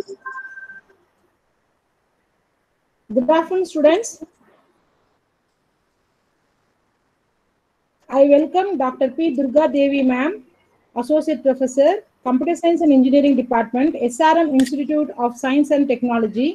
Good afternoon, students. I welcome Dr. P. Durga Devi, ma'am, Associate Professor, Computer Science and Engineering Department, SRM Institute of Science and Technology.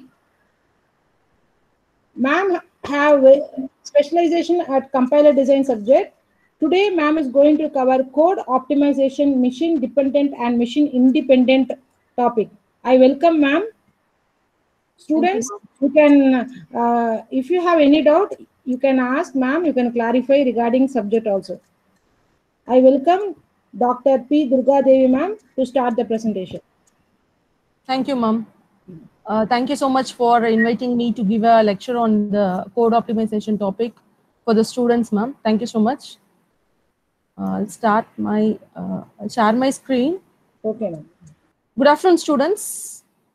Ma'am have a specialization at compiler design subject. Today, ma'am is going to cover code optimization, machine dependent and machine independent topic. I welcome ma'am. Students, you can, if you have any doubt, you can ask ma'am, you can clarify regarding subject also. I welcome Dr. P. Durga Devi ma'am to start the presentation. Thank you, ma'am. Thank you so much for inviting me to give a lecture on the code optimization topic for the students, ma'am. Thank you so much. I'll start my, share my screen. Okay, ma'am. Good afternoon, students.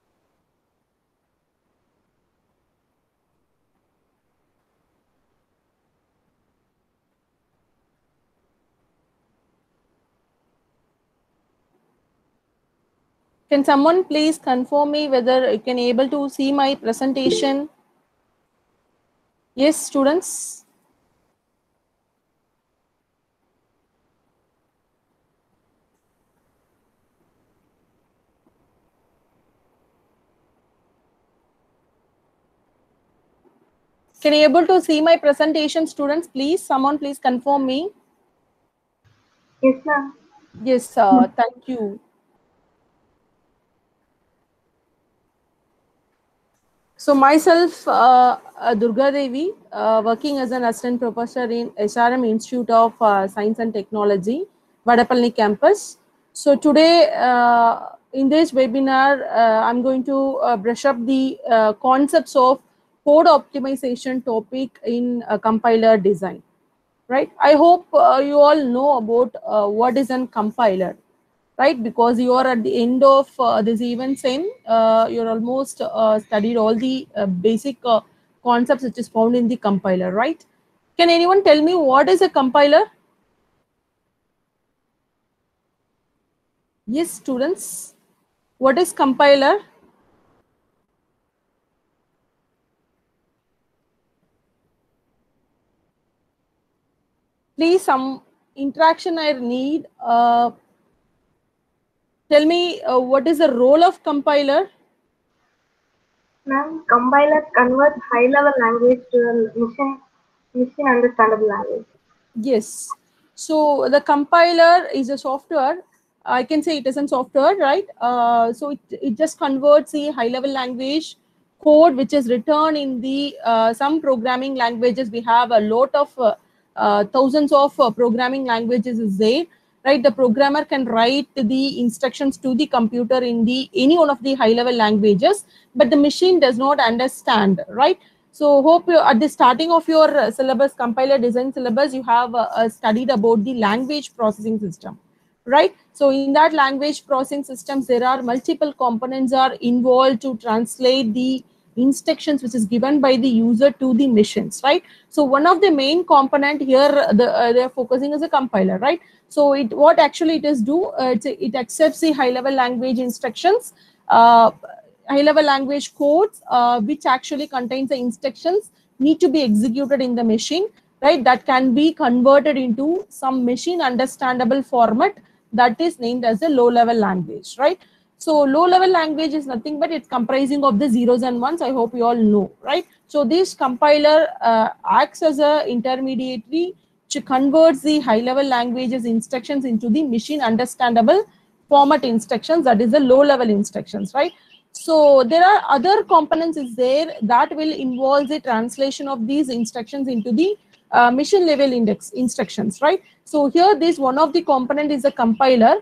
Can someone please confirm me whether you can able to see my presentation? Yes, students. Can you able to see my presentation, students? Please, someone please confirm me. Yes, ma'am. Yes, thank you. So myself, Durga Devi, working as an assistant professor in SRM Institute of Science and Technology, Vadapalni campus. So today, in this webinar, I'm going to brush up the concepts of code optimization topic in compiler design. Right? I hope you all know about what is a compiler. Right, because you are at the end of this event saying you're almost studied all the basic concepts which is found in the compiler, right? Can anyone tell me what is a compiler? Yes, students, what is compiler? Please, some interaction I need. Tell me what is the role of compiler? Ma'am, compiler converts high-level language to a machine understandable language. Yes. So the compiler is a software. I can say it is a software, right? So it just converts the high-level language code which is written in the some programming languages. We have a lot of thousands of programming languages is there, right? The programmer can write the instructions to the computer in the any one of the high-level languages, but the machine does not understand, right? So hope you, at the starting of your syllabus, compiler design syllabus, you have studied about the language processing system, right? So in that language processing systems, there are multiple components are involved to translate the instructions which is given by the user to the machines, right? So one of the main component here they're focusing is a compiler, right? So it what actually it is do it accepts the high level language instructions, high-level language codes, which actually contains the instructions need to be executed in the machine, right? That can be converted into some machine understandable format that is named as a low-level language, right? So low-level language is nothing but it's comprising of the zeros and ones. I hope you all know, right? So this compiler acts as a intermediary to converts the high-level languages instructions into the machine understandable format instructions, that is the low-level instructions, right? So there are other components is there that will involve the translation of these instructions into the machine level index instructions, right? So here this one of the component is a compiler.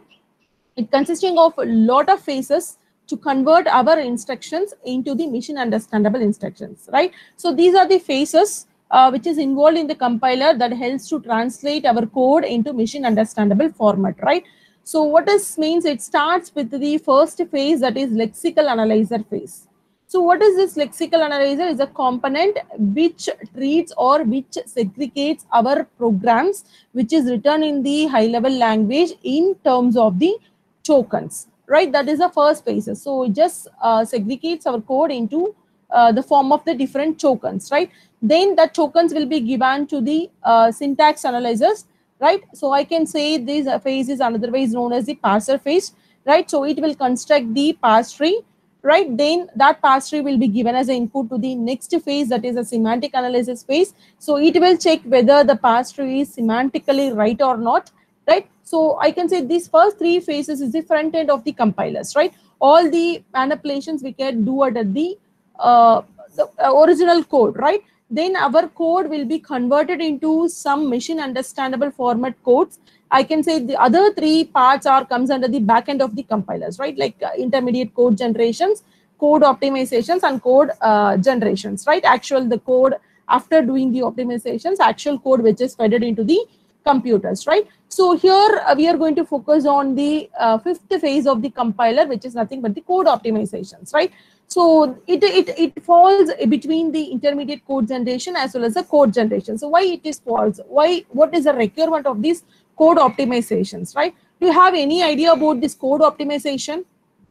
It consisting of a lot of phases to convert our instructions into the machine understandable instructions, right? So these are the phases which is involved in the compiler that helps to translate our code into machine understandable format, right? So what this means, it starts with the first phase, that is lexical analyzer phase. So what is this lexical analyzer? Is a component which treats or which segregates our programs which is written in the high level language in terms of the tokens, right? That is the first phases. So it just segregates our code into the form of the different tokens, right? Then the tokens will be given to the syntax analyzers, right? So I can say this phase is otherwise known as the parser phase, right? So it will construct the parse tree, right? Then that parse tree will be given as an input to the next phase, that is a semantic analysis phase. So it will check whether the parse tree is semantically right or not, right? So I can say these first three phases is the front end of the compilers, right? All the manipulations we can do at the original code, right? Then our code will be converted into some machine understandable format codes. I can say the other three parts comes under the back end of the compilers, right? Like intermediate code generations, code optimizations, and code generations, right? The code after doing the optimizations, actual code which is fed into the computers, right? So here we are going to focus on the fifth phase of the compiler, which is nothing but the code optimizations, right? So it falls between the intermediate code generation as well as the code generation. So why it is false? What is the requirement of these code optimizations, right? Do you have any idea about this code optimization?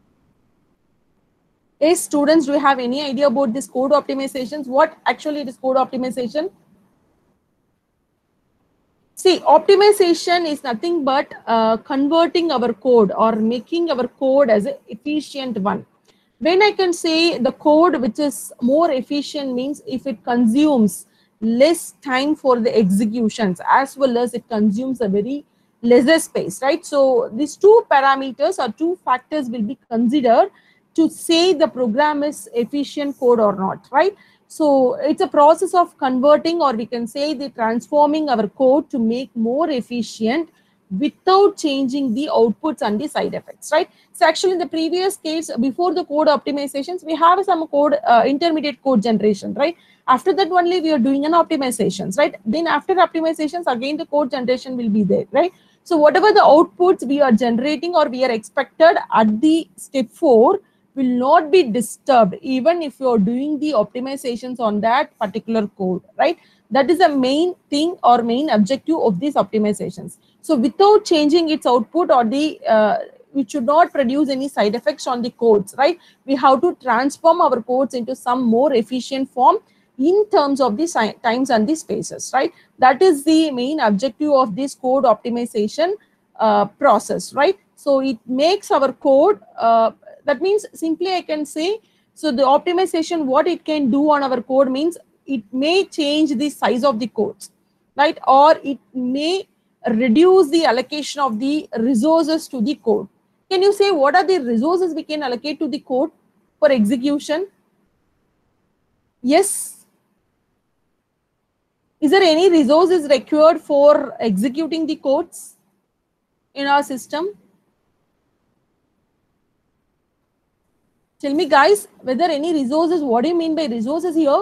Yes, students, do you have any idea about this code optimizations? What actually it is code optimization? See, optimization is nothing but converting our code or making our code as an efficient one. When I can say the code which is more efficient means if it consumes less time for the executions as well as it consumes a very lesser space, right? So these two parameters or two factors will be considered to say the program is efficient code or not, right? So it's a process of converting, or we can say the transforming our code to make more efficient without changing the outputs and the side effects, right? So actually in the previous case, before the code optimizations, we have some code, intermediate code generation, right? After that only we are doing an optimizations, right? Then after optimizations, again the code generation will be there, right? So whatever the outputs we are generating or we are expected at the step 4 will not be disturbed even if you are doing the optimizations on that particular code, right? That is the main thing or main objective of these optimizations. So without changing its output or the we should not produce any side effects on the codes, right? We have to transform our codes into some more efficient form in terms of the times and the spaces, right? That is the main objective of this code optimization process, right? So it makes our code, that means simply I can say, so the optimization, what it can do on our code means it may change the size of the codes, right? Or it may reduce the allocation of the resources to the code. Can you say what are the resources we can allocate to the code for execution? Yes. Is there any resources required for executing the codes in our system? Tell me guys, whether any resources, what do you mean by resources here?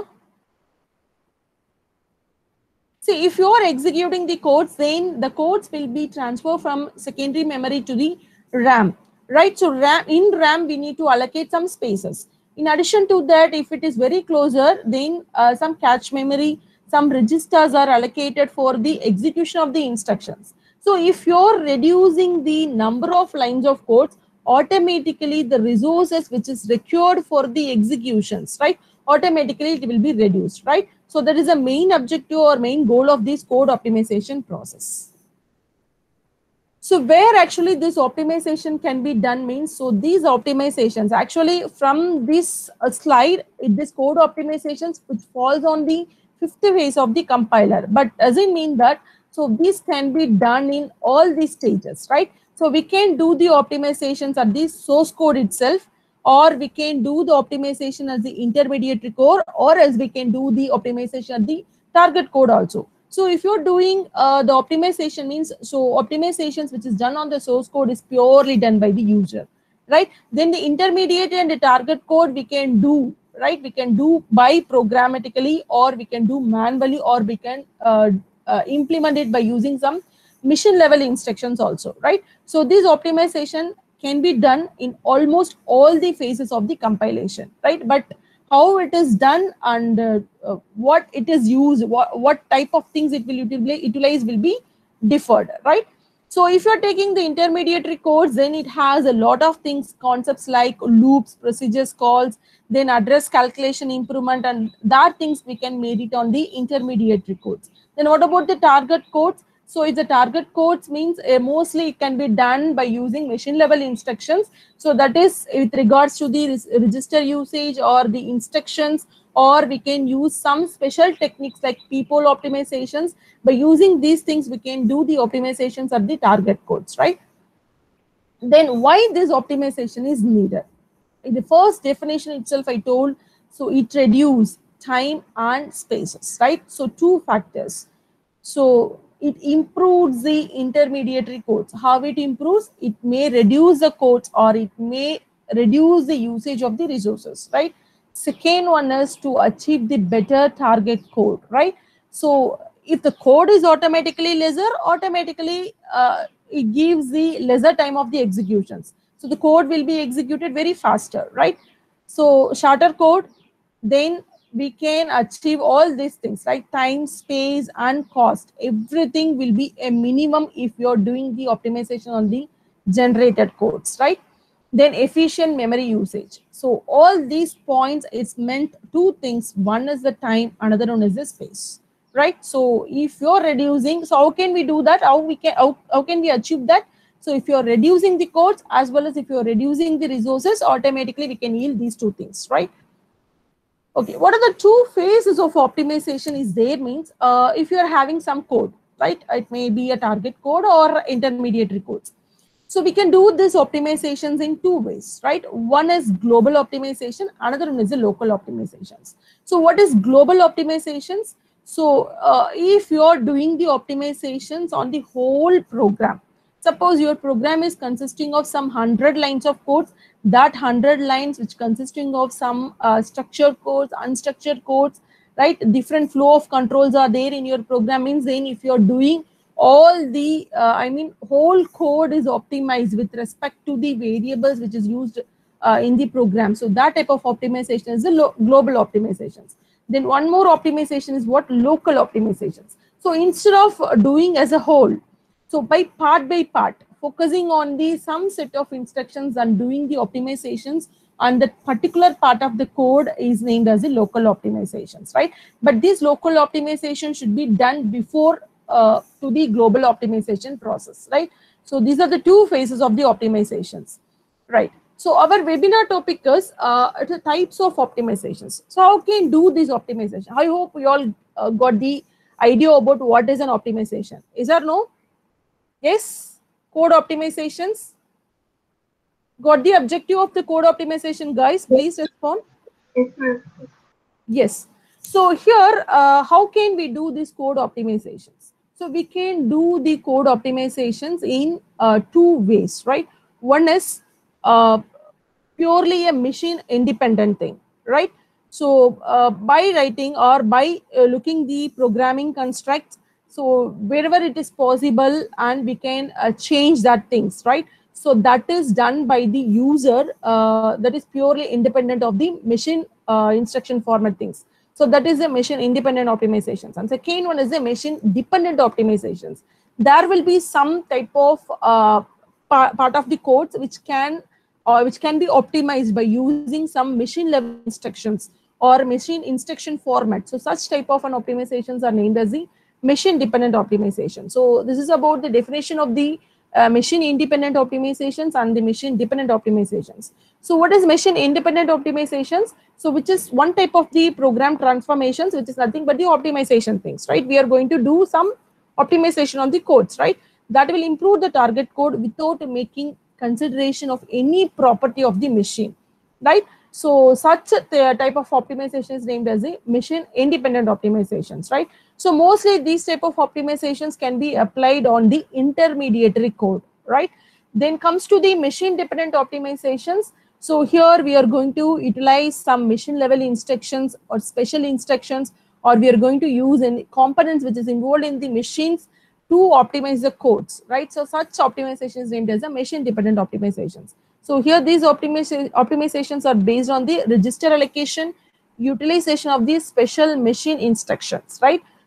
See, if you are executing the codes, then the codes will be transferred from secondary memory to the RAM, right? So in RAM, we need to allocate some spaces. In addition to that, if it is very closer, then some cache memory, some registers are allocated for the execution of the instructions. So if you're reducing the number of lines of codes, automatically the resources which is required for the executions, right? Automatically it will be reduced, right? So that is the main objective or main goal of this code optimization process. So where actually this optimization can be done means, so these optimizations actually from this slide, this code optimizations which falls on the 5th phase of the compiler, but doesn't mean that, so this can be done in all these stages, right? So we can do the optimizations at the source code itself, or we can do the optimization as the intermediate code, or else we can do the optimization at the target code also. So if you're doing the optimization means, so optimizations which is done on the source code is purely done by the user, right? Then the intermediate and the target code we can do, right? We can do by programmatically, or we can do manually, or we can implement it by using some mission level instructions also, right? So this optimization can be done in almost all the phases of the compilation, right? But how it is done and what it is used, what type of things it will utilize will be differed, right? So if you're taking the intermediary codes, then it has a lot of things, concepts like loops, procedures, calls, then address calculation improvement, and that things we can made it on the intermediary codes. Then what about the target codes? So if the target codes means mostly it can be done by using machine level instructions. So that is with regards to the register usage or the instructions, or we can use some special techniques like people optimizations. By using these things, we can do the optimizations of the target codes, right? Then why this optimization is needed? In the first definition itself, I told, so it reduces time and spaces, right? So two factors. So it improves the intermediary codes. How it improves? It may reduce the codes, or it may reduce the usage of the resources, right? Second one is to achieve the better target code, right? So if the code is automatically lesser, automatically it gives the lesser time of the executions. So the code will be executed very faster, right? So shorter code, then we can achieve all these things, like time, space, and cost. Everything will be a minimum if you're doing the optimization on the generated codes, right? Then efficient memory usage. So all these points is meant two things. One is the time, another one is the space, right? So if you're reducing, so how can we do that? How can we achieve that? So if you're reducing the codes as well as if you're reducing the resources, automatically we can yield these two things, right? Okay, what are the two phases of optimization is there means if you are having some code, right? It may be a target code or intermediary codes. So we can do this optimizations in two ways, right? One is global optimization, another one is the local optimizations. So what is global optimizations? So if you are doing the optimizations on the whole program, suppose your program is consisting of some 100 lines of codes, that 100 lines which consisting of some structured codes, unstructured codes, right? Different flow of controls are there in your program, means then if you're doing all the, whole code is optimized with respect to the variables which is used in the program. So that type of optimization is the global optimizations. Then one more optimization is what? Local optimizations. So instead of doing as a whole, so by part, focusing on the some set of instructions and doing the optimizations on the particular part of the code is named as the local optimizations, right? But these local optimizations should be done before to the global optimization process, right? So these are the two phases of the optimizations, right? So our webinar topic is the types of optimizations. So how can do this optimization? I hope you all got the idea about what is an optimization. Is there no? Yes, code optimizations. Got the objective of the code optimization, guys? Please respond. Yes, ma'am. Yes. So here, how can we do these code optimizations? So we can do the code optimizations in two ways, right? One is purely a machine independent thing, right? So by writing or by looking the programming constructs, so wherever it is possible, and we can change that things, right? So that is done by the user, that is purely independent of the machine instruction format things. So that is the machine independent optimizations. And second one is the machine dependent optimizations. There will be some type of part of the codes which can be optimized by using some machine level instructions or machine instruction format. So such type of an optimizations are named as the machine dependent optimization. So this is about the definition of the machine independent optimizations and the machine dependent optimizations. So what is machine independent optimizations? So which is one type of the program transformations, which is nothing but the optimization things, right? We are going to do some optimization on the codes, right? That will improve the target code without making consideration of any property of the machine, right? So such a type of optimization is named as the machine independent optimizations, right? So mostly these type of optimizations can be applied on the intermediary code, right? Then comes to the machine dependent optimizations. So here we are going to utilize some machine level instructions or special instructions, or we are going to use any components which is involved in the machines to optimize the codes, right? So such optimization is named as the machine dependent optimizations. So here these optimizations are based on the register allocation, utilization of these special machine instructions, right?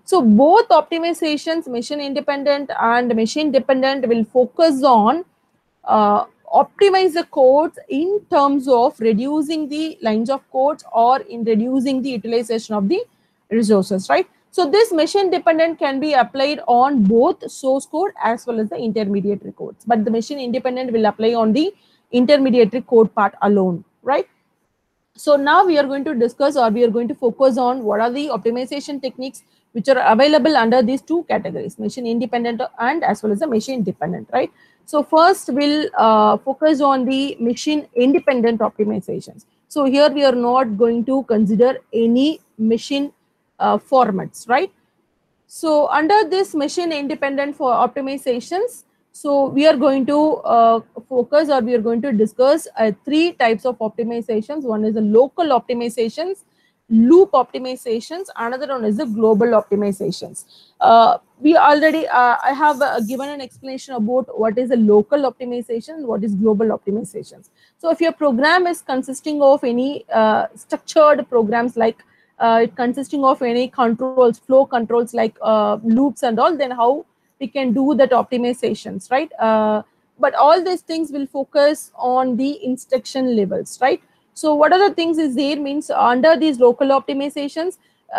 So both optimizations, mission independent and machine dependent, will focus on optimize the codes in terms of reducing the lines of codes or in reducing the utilization of the resources, right? So this machine dependent can be applied on both source code as well as the intermediary codes, but the machine independent will apply on the intermediary code part alone, right? So now we are going to discuss, or we are going to focus on what are the optimization techniques which are available under these two categories, machine independent and as well as the machine dependent, right? So first we'll focus on the machine independent optimizations. So here we are not going to consider any machine formats, right? So under this machine independent for optimizations, so we are going to focus, or we are going to discuss three types of optimizations. One is the local optimizations, loop optimizations, another one is the global optimizations. We already, I have given an explanation about what is a local optimization, what is global optimizations. So if your program is consisting of any structured programs, like it consisting of any controls, flow controls like loops and all, then how we can do that optimizations, right? But all these things will focus on the instruction levels, right? So what are the things is there means under these local optimizations,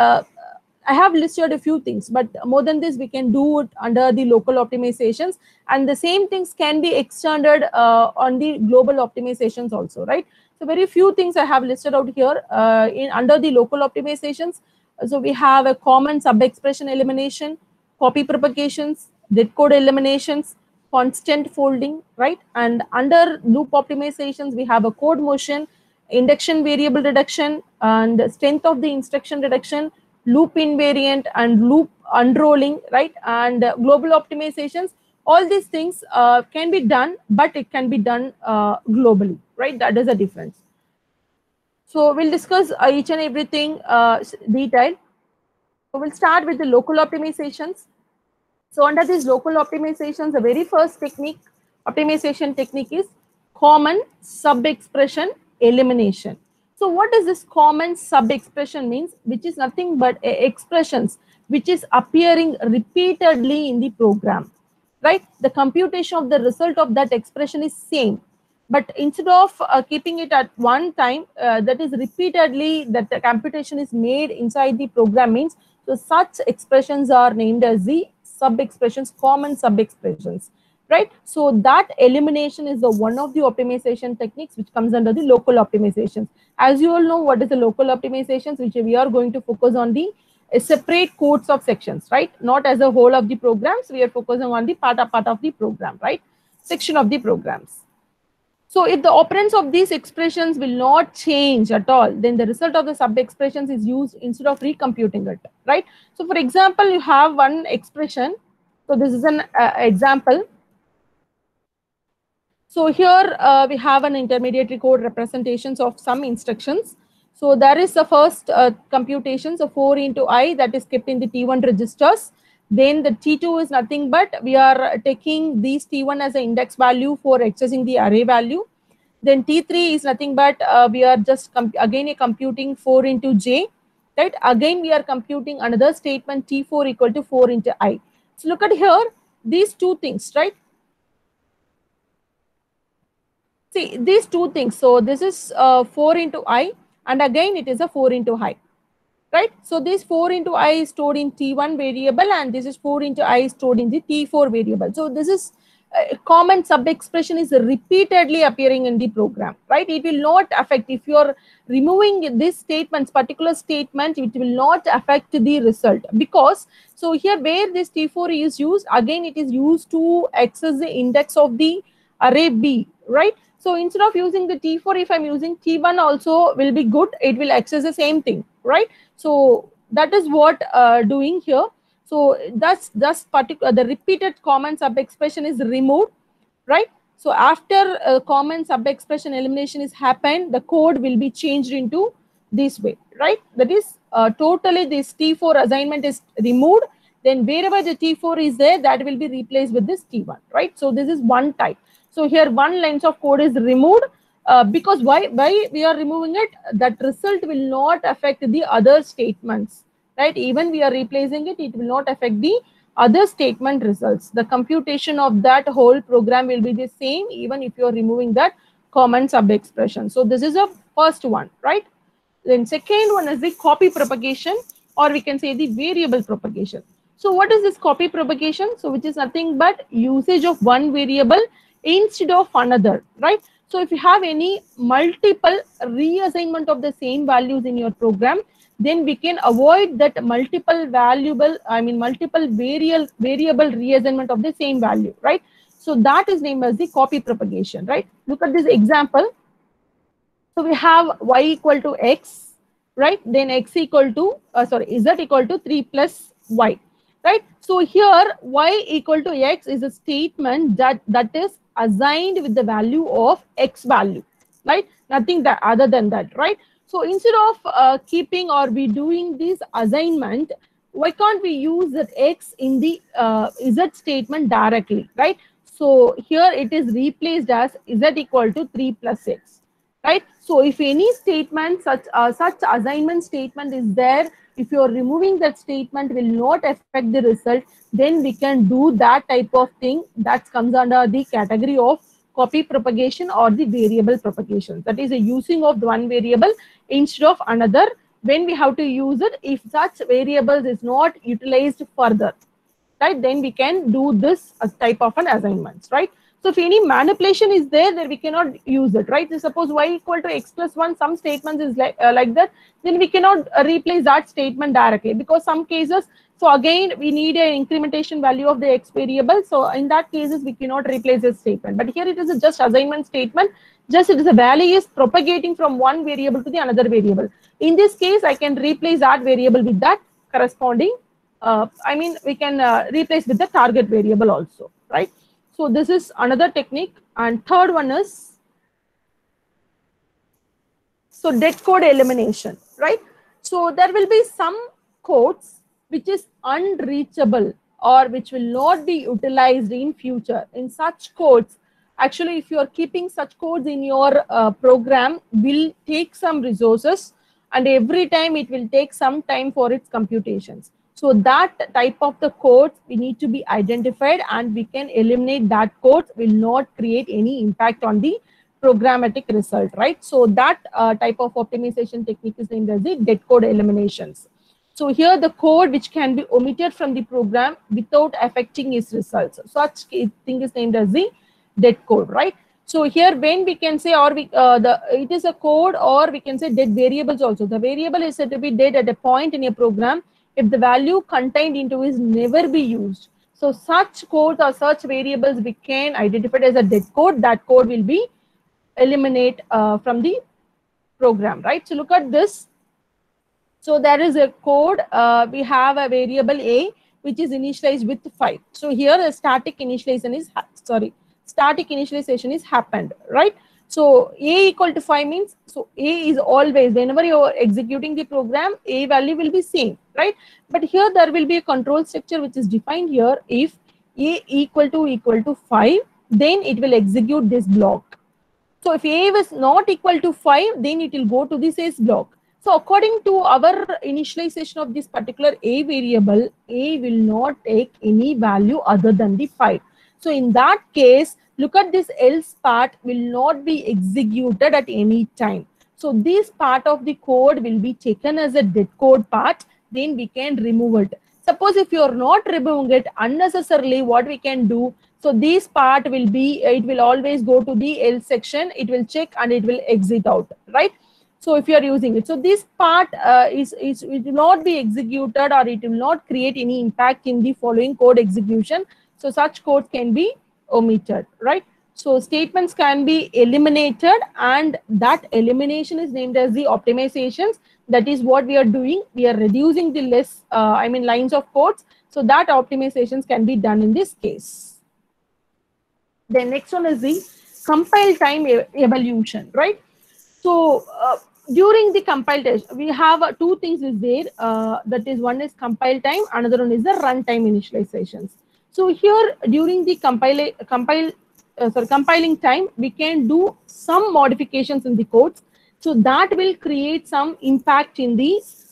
I have listed a few things, but more than this, we can do it under the local optimizations, and the same things can be extended on the global optimizations also, right? So very few things I have listed out here in under the local optimizations. So we have a common sub-expression elimination, copy propagations, dead code eliminations, constant folding, right? And under loop optimizations, we have a code motion, induction variable reduction, and strength of the instruction reduction, loop invariant, and loop unrolling, right? And global optimizations, all these things can be done, but it can be done globally, right? That is a difference. So we'll discuss each and everything detailed. So we'll start with the local optimizations. So under these local optimizations, the very first technique, optimization technique, is common sub-expression elimination. So what does this common sub-expression means? Which is nothing but expressions which is appearing repeatedly in the program, right? The computation of the result of that expression is same, but instead of keeping it at one time, that is repeatedly, that the computation is made inside the program means, so such expressions are named as the sub-expressions, common sub-expressions, right? So that elimination is the one of the optimization techniques which comes under the local optimizations. As you all know, what is the local optimizations, which we are going to focus on the separate codes of sections, right? Not as a whole of the programs, we are focusing on the part of the program, right? Section of the programs. So if the operands of these expressions will not change at all, then the result of the sub-expressions is used instead of recomputing it, right? So for example, you have one expression. So this is an example. So here we have an intermediary code representations of some instructions. So there is the first computation, so 4 into I, that is kept in the T1 registers. Then the T2 is nothing but we are taking these T1 as an index value for accessing the array value. Then T3 is nothing but we are just again computing 4 into J, right? Again we are computing another statement T4 equal to 4 into I. So look at here, these two things, right? See, these two things. So this is 4 into I, and again it is a 4 into I, right? So this 4 into I is stored in T1 variable, and this is 4 into I is stored in the T4 variable. So this is common sub-expression is repeatedly appearing in the program, right? It will not affect, if you are removing this statement, particular statement, it will not affect the result, because so here where this T4 is used, again it is used to access the index of the array B, right? So instead of using the T4, if I'm using T1 also will be good, it will access the same thing, right? So that is what doing here. So that's particular, the repeated common sub-expression is removed, right? So after common sub-expression elimination is happened, the code will be changed into this way, right? That is totally this T4 assignment is removed. Then wherever the T4 is there, that will be replaced with this T1, right? So this is one type. So here one lines of code is removed because why we are removing it? That result will not affect the other statements, right? Even we are replacing it, it will not affect the other statement results. The computation of that whole program will be the same even if you are removing that common sub expression. So this is a first one, right? Then second one is the copy propagation, or we can say the variable propagation. So what is this copy propagation? So which is nothing but usage of one variable instead of another, right? So if you have any multiple reassignment of the same values in your program, then we can avoid that multiple variable reassignment of the same value, right? So that is named as the copy propagation, right? Look at this example. So we have y equal to x, right? Then x equal to, z equal to 3 plus y, right? So here y equal to x is a statement that is assigned with the value of x value, right? Nothing that other than that, right? So instead of keeping or be doing this assignment, why can't we use that x in the z statement directly, right? So here it is replaced as z equal to 3 plus x. Right. So if any statement, such assignment statement is there, if you are removing that statement will not affect the result, then we can do that type of thing that comes under the category of copy propagation or the variable propagation. That is a using of one variable instead of another when we have to use it. If such variables is not utilized further, right, then we can do this as type of an assignments, right? So if any manipulation is there, then we cannot use it, right? So suppose y equal to x plus 1, some statements is like that, then we cannot replace that statement directly, because some cases, so again, we need an incrementation value of the x variable. So in that cases, we cannot replace this statement. But here it is a just assignment statement. Just it is a value is propagating from one variable to the another variable. In this case, I can replace that variable with that corresponding, we can replace with the target variable also, right? So this is another technique. And third one is, so dead code elimination, right? So there will be some codes which is unreachable or which will not be utilized in future. In such codes, actually, if you are keeping such codes in your program, will take some resources, and every time it will take some time for its computations. So that type of the code we need to be identified, and we can eliminate that code, will not create any impact on the programmatic result, right? So that type of optimization technique is named as the dead code eliminations. So here the code which can be omitted from the program without affecting its results. Such thing is named as the dead code, right? So here when we can say, or it is a code, or we can say dead variables also. The variable is said to be dead at a point in a program if the value contained into is never be used. So such codes or such variables we can identify as a dead code. That code will be eliminate from the program, right? So look at this. So there is a code, we have a variable a which is initialized with 5. So here a static initialization is happened, right? So a equal to 5 means, so a is always, whenever you are executing the program, a value will be same, right? But here there will be a control structure which is defined here. If a equal to 5, then it will execute this block. So if a was not equal to 5, then it will go to this else block. So according to our initialization of this particular a variable, a will not take any value other than the 5. So in that case, look at this else part will not be executed at any time. So this part of the code will be taken as a dead code part, then we can remove it. Suppose if you are not removing it unnecessarily, what we can do, so this part will be, it will always go to the else section, it will check and it will exit out, right? So if you are using it, so this part it will not be executed, or it will not create any impact in the following code execution. So such code can be omitted, right? So statements can be eliminated, and that elimination is named as the optimizations. That is what we are doing. We are reducing the less, lines of codes. So that optimizations can be done in this case. The next one is the compile time evolution, right? So during the compile test, we have two things is there. That is, one is compile time, another one is the runtime initializations. So here during the compiling time, we can do some modifications in the codes. So that will create some impact in the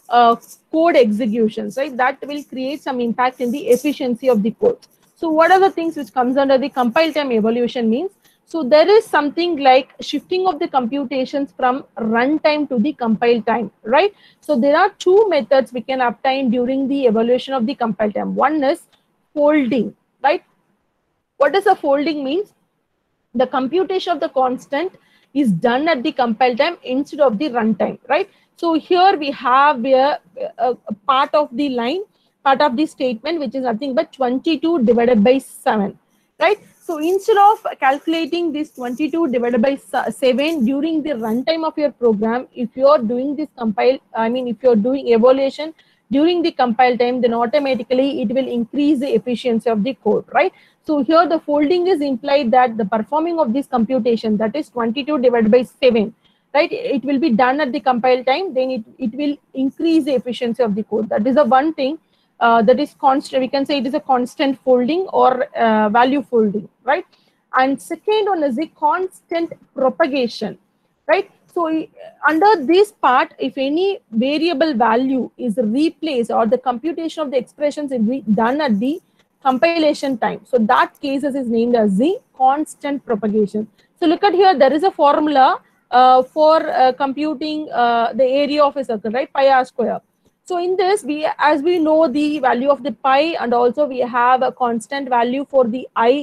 code executions, right? That will create some impact in the efficiency of the code. So what are the things which comes under the compile time evaluation means? So there is something like shifting of the computations from runtime to the compile time, right? So there are two methods we can obtain during the evaluation of the compile time. One is folding, right? What does a folding means? The computation of the constant is done at the compile time instead of the runtime, right? So here we have a part of the line, part of the statement, which is nothing but 22 divided by 7, right? So instead of calculating this 22 divided by 7 during the runtime of your program, if you are doing this if you're doing evaluation during the compile time, then automatically it will increase the efficiency of the code, right? So here the folding is implied that the performing of this computation, that is 22 divided by 7, right? It will be done at the compile time, then it will increase the efficiency of the code. That is the one thing that is constant. We can say it is a constant folding or value folding, right? And second one is the constant propagation, right? So under this part, if any variable value is replaced or the computation of the expressions is done at the compilation time, so that cases is named as the constant propagation. So look at here, there is a formula for computing the area of a circle, right? Pi r square. So in this, as we know the value of the pi, and also we have a constant value for the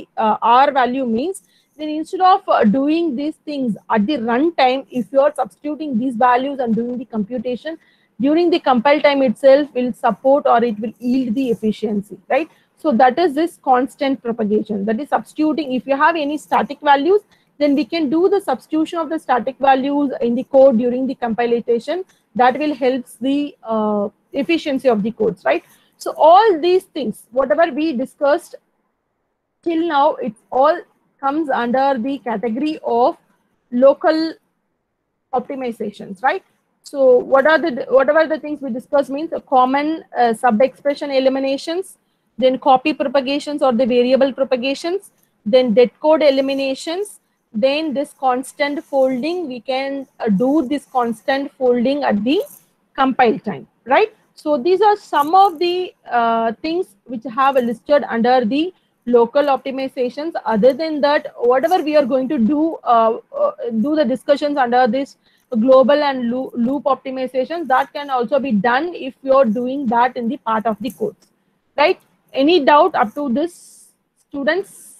r value means, then instead of doing these things at the runtime, if you are substituting these values and doing the computation during the compile time itself, will support or it will yield the efficiency, right? So that is this constant propagation, that is substituting. If you have any static values, then we can do the substitution of the static values in the code during the compilation. That will help the efficiency of the codes, right? So all these things, whatever we discussed till now, it all comes under the category of local optimizations, right? So whatever the things we discussed means common sub-expression eliminations, then copy propagations or the variable propagations, then dead code eliminations, then this constant folding. We can do this constant folding at the compile time, right? So these are some of the things which have listed under the local optimizations. Other than that, whatever we are going to do the discussions under this global and loop optimizations, that can also be done if you're doing that in the part of the codes, right? Any doubt up to this, students?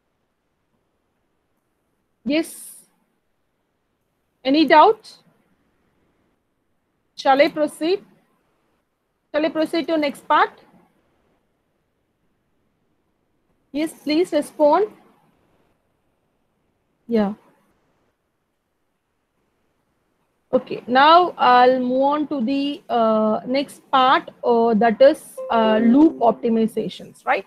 Yes. Any doubt? Shall I proceed? Shall I proceed to next part? Yes, please respond. Yeah. Okay, now I'll move on to the next part, that is loop optimizations, right?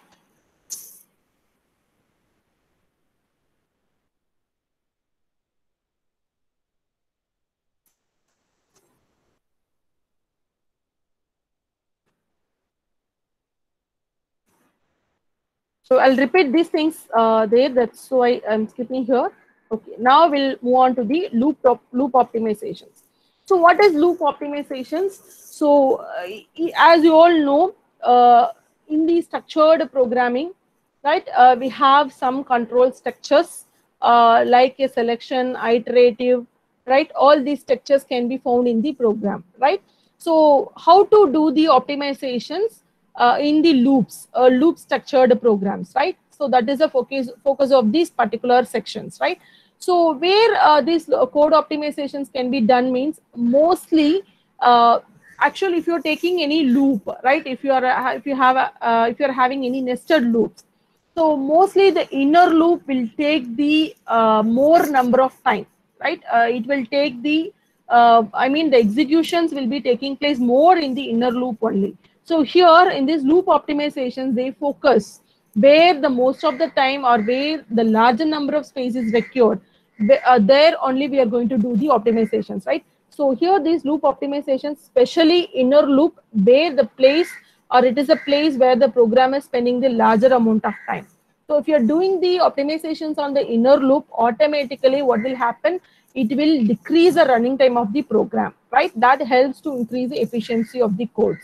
So I'll repeat these things there. That's why I'm skipping here. Okay, now we'll move on to the loop optimizations. So what is loop optimizations? So as you all know, in the structured programming, right, we have some control structures like a selection, iterative, right? All these structures can be found in the program, right? So how to do the optimizations in the loop structured programs, right? So that is the focus of these particular sections, right? So where these code optimizations can be done means mostly, actually, if you're taking any loop, right? If you're having any nested loops, so mostly the inner loop will take the more number of time, right? It will take the the executions will be taking place more in the inner loop only. So here in this loop optimizations, they focus where the most of the time or where the larger number of space is required. There only we are going to do the optimizations, right? So here these loop optimizations, especially inner loop, where the place or it is a place where the program is spending the larger amount of time. So if you're doing the optimizations on the inner loop, automatically what will happen? it will decrease the running time of the program, right? That helps to increase the efficiency of the codes.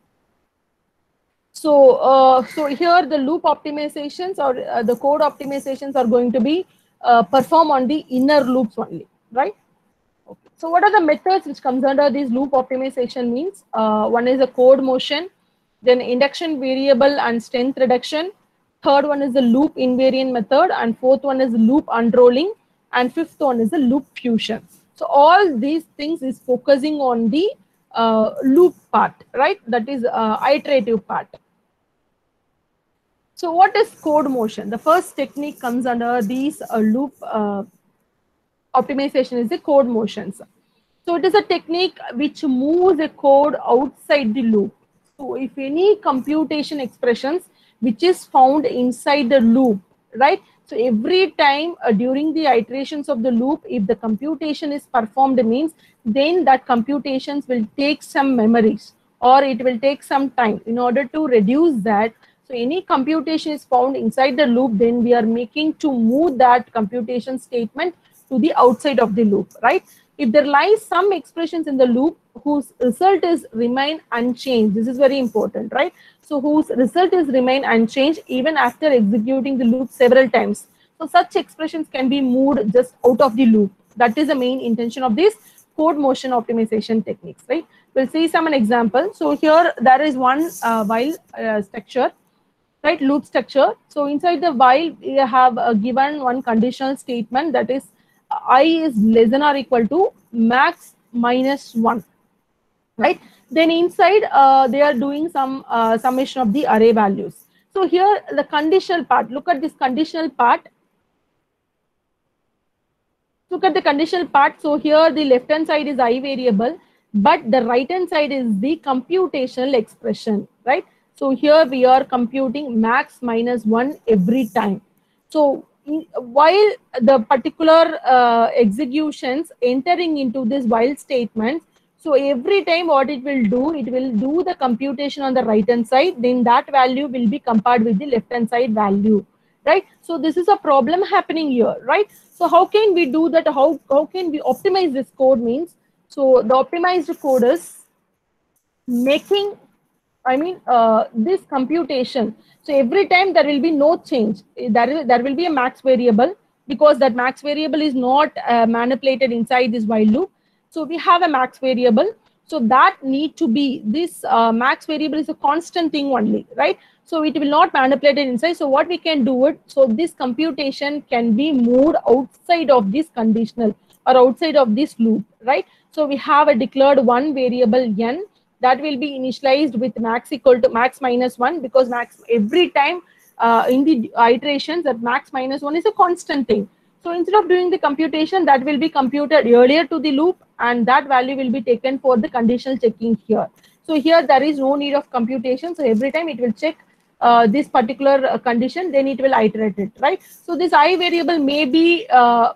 So, so here the loop optimizations or the code optimizations are going to be performed on the inner loops only, right? Okay. So what are the methods which comes under this loop optimization means? One is the code motion, then induction variable and strength reduction. Third one is the loop invariant method, and fourth one is loop unrolling, and fifth one is the loop fusion. So all these things is focusing on the loop part, right? That is iterative part. So what is code motion? The first technique comes under these loop optimization is the code motions. So it is a technique which moves a code outside the loop. So if any computation expressions which is found inside the loop, right? So every time during the iterations of the loop, if the computation is performed means, then that computations will take some memories or it will take some time. In order to reduce that, so any computation is found inside the loop, then we are making to move that computation statement to the outside of the loop, right? If there lies some expressions in the loop whose result is remain unchanged, this is very important, right? So whose result is remain unchanged even after executing the loop several times. So such expressions can be moved just out of the loop. That is the main intention of this code motion optimization techniques, right? We'll see some an example. So here there is one while structure, right? Loop structure. So inside the while we have given one conditional statement, that is I is less than or equal to max minus 1, right? Then inside they are doing some summation of the array values. So here the conditional part, look at this conditional part. Look at the conditional part. So here the left hand side is I variable, but the right hand side is the computational expression, right? So here we are computing max minus 1 every time. So while the particular executions entering into this while statement, so every time what it will do the computation on the right hand side, then that value will be compared with the left hand side value, right? So this is a problem happening here, right? So how can we do that? How can we optimize this code means? So the optimized code is making, this computation. So every time there will be no change. There will be a max variable, because that max variable is not manipulated inside this while loop. So we have a max variable. So that need to be, this max variable is a constant thing only, right? So it will not manipulate it inside. So what we can do it, so this computation can be moved outside of this conditional or outside of this loop, right? So we have a declared one variable n that will be initialized with max equal to max minus 1, because max every time in the iterations that max minus 1 is a constant thing. So instead of doing the computation, that will be computed earlier to the loop, and that value will be taken for the conditional checking here. So here there is no need of computation. So every time it will check this particular condition, then it will iterate it, right? So this I variable may be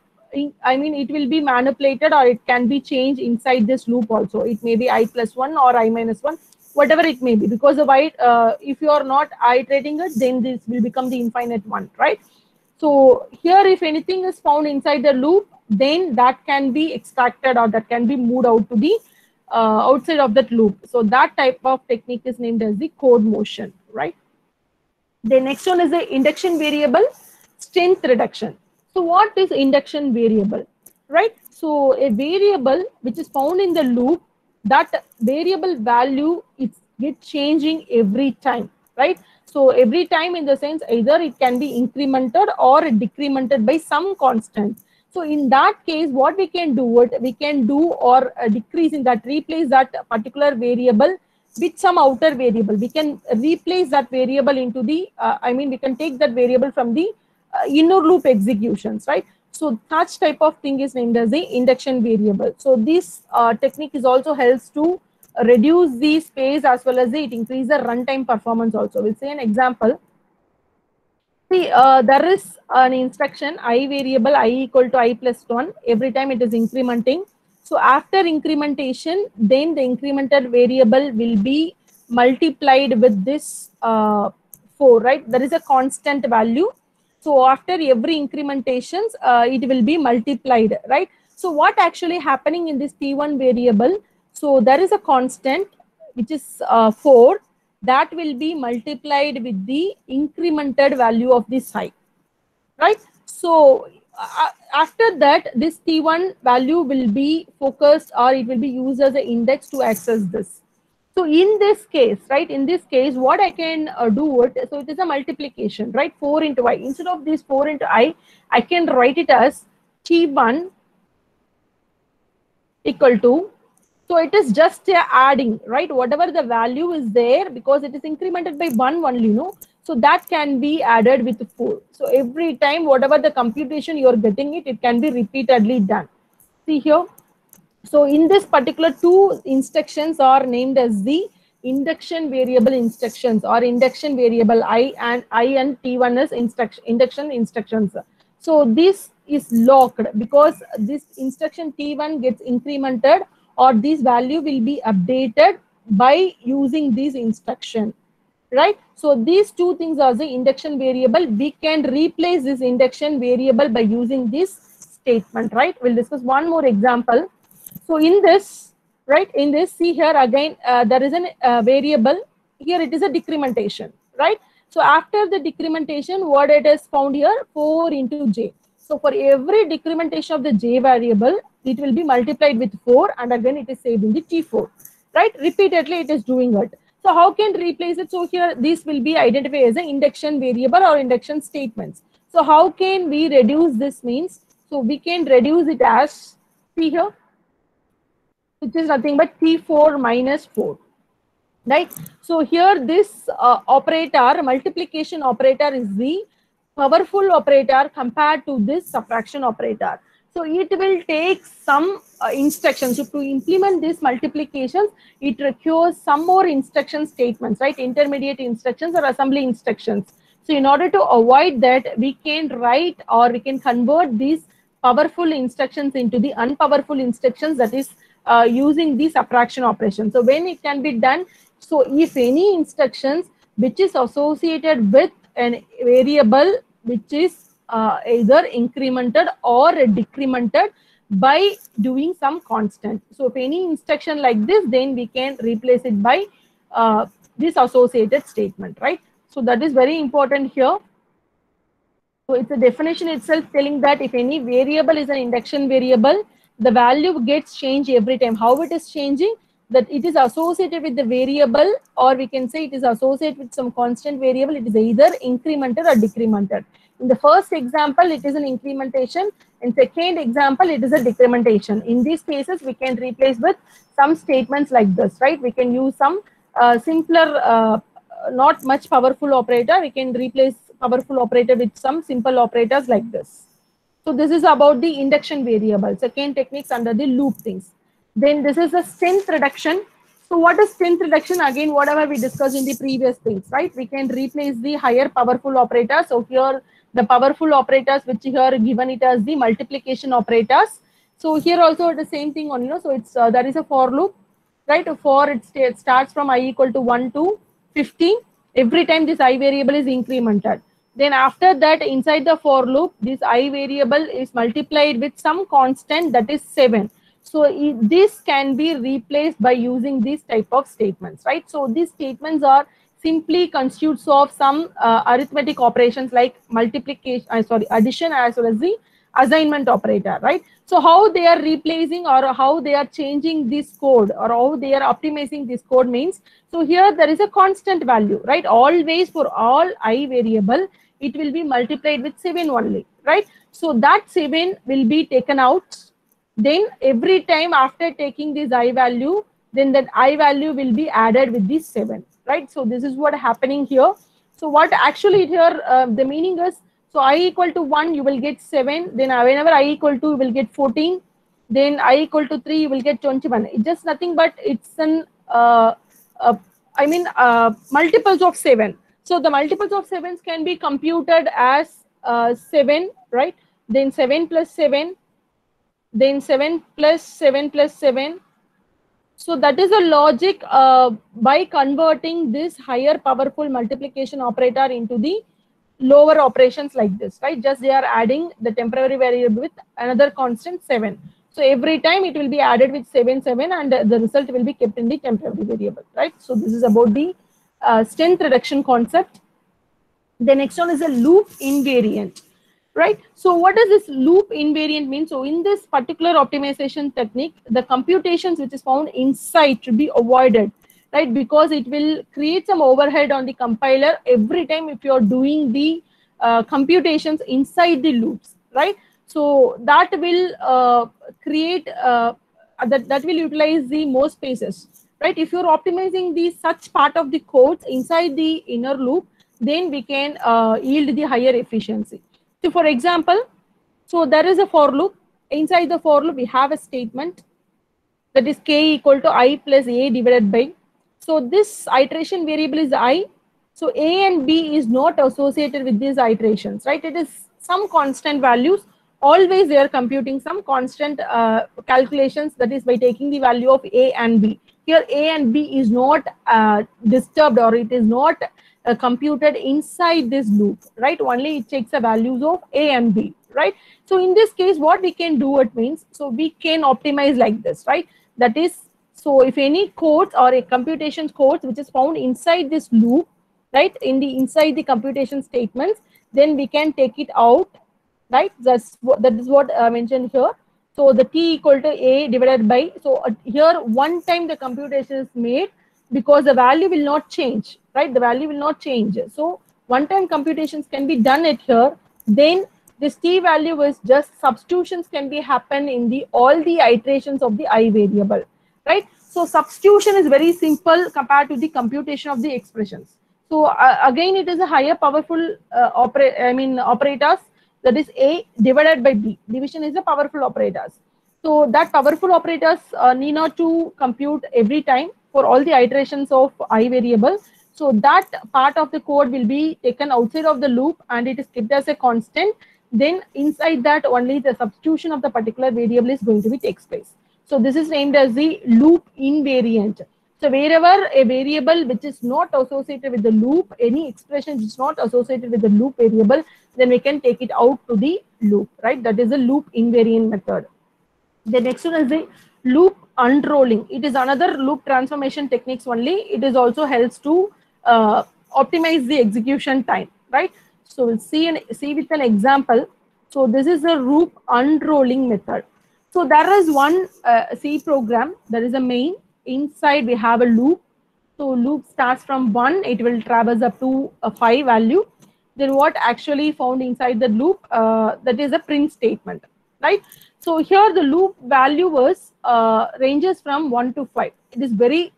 it will be manipulated, or it can be changed inside this loop also. It may be I plus 1 or I minus 1, whatever it may be, because the white, if you are not iterating it, then this will become the infinite one, right? So here, if anything is found inside the loop, then that can be extracted or that can be moved out to the outside of that loop. So that type of technique is named as the code motion, right? The next one is the induction variable strength reduction. So what is induction variable, right? So a variable which is found in the loop, that variable value is changing every time, right? So every time, in the sense, either it can be incremented or decremented by some constant. So in that case, what we can do, or decrease in that, replace that particular variable with some outer variable. We can replace that variable into the, we can take that variable from the inner loop executions, right? So such type of thing is named as the induction variable. So this technique is also helps to reduce the space as well as it increase the runtime performance also. We'll say an example. See, there is an instruction I variable I equal to I plus 1. Every time it is incrementing. So after incrementation, then the incremented variable will be multiplied with this 4, right? There is a constant value. So after every incrementations, it will be multiplied, right? So what actually happening in this T1 variable? So there is a constant which is 4 that will be multiplied with the incremented value of this I, right? So after that, this T1 value will be focused, or it will be used as an index to access this. So in this case, right, in this case, what I can do it, so it is a multiplication, right? 4 into I. Instead of this 4 into I can write it as T1 equal to, so it is just adding, right? Whatever the value is there, because it is incremented by 1 only, no? So that can be added with 4. So every time, whatever the computation you are getting it can be repeatedly done. See here. So in this particular 2 instructions are named as the induction variable instructions, or induction variable I and T1 is induction instructions. So this is locked because this instruction T1 gets incremented, or this value will be updated by using this instruction, right? So these 2 things are the induction variable. We can replace this induction variable by using this statement, right? We'll discuss one more example. So in this, right, in this, see here again, there is a variable. Here it is a decrementation, right? So after the decrementation, what it is found here? 4 into j. So for every decrementation of the j variable, it will be multiplied with 4, and again it is saved in the T4, right? Repeatedly it is doing it. So how can replace it? So here this will be identified as an induction variable or induction statements. So how can we reduce this means? So we can reduce it as, see here, which is nothing but T4 minus 4, right? So here this operator, multiplication operator, is the powerful operator compared to this subtraction operator. So it will take some instructions. So to implement this multiplications, it requires some more instruction statements, right? Intermediate instructions or assembly instructions. So in order to avoid that, we can write, or we can convert these powerful instructions into the unpowerful instructions, that is using the subtraction operation. So when it can be done, so if any instructions which is associated with a variable which is either incremented or decremented by doing some constant. So if any instruction like this, then we can replace it by this associated statement, right? So that is very important here. So it's a definition itself telling that if any variable is an induction variable, the value gets changed every time. How it is changing? That it is associated with the variable, or we can say it is associated with some constant variable. It is either incremented or decremented. In the first example, it is an incrementation. In second example, it is a decrementation. In these cases, we can replace with some statements like this, right? We can use some simpler, not much powerful operator. We can replace powerful operator with some simple operators like this. So this is about the induction variable. Second techniques under the loop things. Then this is a strength reduction. So what is strength reduction? Again, whatever we discussed in the previous things, right? We can replace the higher powerful operators. So here the powerful operators, which here given it as the multiplication operators. So here also the same thing on, so it's there is a for loop, right? For it starts from I equal to 1 to 15. Every time this I variable is incremented. Then after that, inside the for loop, this I variable is multiplied with some constant, that is 7. So this can be replaced by using these type of statements, right? So these statements are simply constitutes of some arithmetic operations like multiplication, addition, as well as the assignment operator, right? So how they are replacing, or how they are changing this code, or how they are optimizing this code means, so here there is a constant value, right? Always for all I variable, it will be multiplied with 7 only, right? So that 7 will be taken out. Then every time after taking this I value, then that I value will be added with this 7, right? So this is what happening here. So what actually here, the meaning is, so I equal to 1, you will get 7. Then whenever I equal to, you will get 14. Then I equal to 3, you will get 21. It's just nothing but it's an, multiples of 7. So the multiples of 7s can be computed as 7, right? Then 7 plus 7. Then 7 plus 7 plus 7. So that is a logic by converting this higher powerful multiplication operator into the lower operations like this, right? Just they are adding the temporary variable with another constant 7. So every time it will be added with 7, 7, and the result will be kept in the temporary variable, right? So this is about the strength reduction concept. The next one is a loop invariant, right? So what does this loop invariant mean? So in this particular optimization technique, the computations which is found inside should be avoided, right? Because it will create some overhead on the compiler every time if you're doing the computations inside the loops, right? So that will create that will utilize the more spaces, right? If you're optimizing the such part of the codes inside the inner loop, then we can yield the higher efficiency. So for example, so there is a for loop. Inside the for loop, we have a statement that is k equal to I plus a divided by. So this iteration variable is I. So a and b is not associated with these iterations, right? It is some constant values. Always they are computing some constant calculations, that is by taking the value of a and b. Here a and b is not disturbed, or it is not computed inside this loop, right? Only it takes the values of a and b, right? So in this case, what we can do, it means, so we can optimize like this, right? That is, so if any codes or a computation codes which is found inside this loop, right, inside the computation statements, then we can take it out, right? That is what I mentioned here. So the t equal to a divided by, so here one time the computation is made, because the value will not change, right? The value will not change. So one time computations can be done at here, then this t value is just substitutions can be happen in the all the iterations of the I variable, right? So substitution is very simple compared to the computation of the expressions. So again, it is a higher powerful operators, that is a divided by b. Division is a powerful operators. So that powerful operators need not to compute every time for all the iterations of I variable. So that part of the code will be taken outside of the loop and it is kept as a constant. Then inside that only the substitution of the particular variable is going to be takes place. So this is named as the loop invariant. So wherever a variable which is not associated with the loop, any expression which is not associated with the loop variable, then we can take it out to the loop, right? That is a loop invariant method. The next one is the loop unrolling. It is another loop transformation techniques only. It is also helps to optimize the execution time, right? So we'll see with an example. So this is a loop unrolling method. So there is one C program, there is a main. Inside we have a loop. So loop starts from 1, it will traverse up to a 5 value. Then what actually found inside the loop, that is a print statement, right? So here the loop value was ranges from 1 to 5. It is very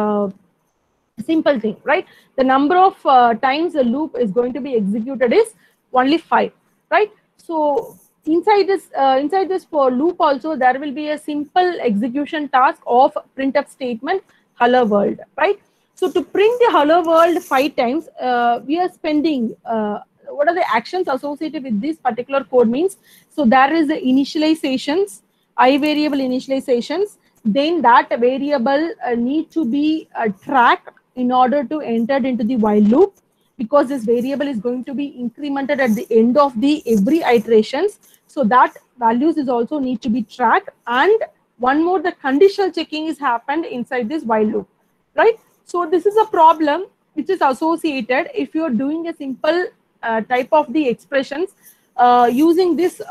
simple thing, right? The number of times the loop is going to be executed is only 5, right? So inside this for loop also there will be a simple execution task of printf statement hello world, right? So to print the hello world 5 times, we are spending what are the actions associated with this particular code means. So there is the initializations, I variable initializations, then that variable need to be tracked in order to enter into the while loop, because this variable is going to be incremented at the end of the every iterations. So that values is also need to be tracked. And one more, the conditional checking is happened inside this while loop, right? So this is a problem which is associated if you are doing a simple type of the expressions using this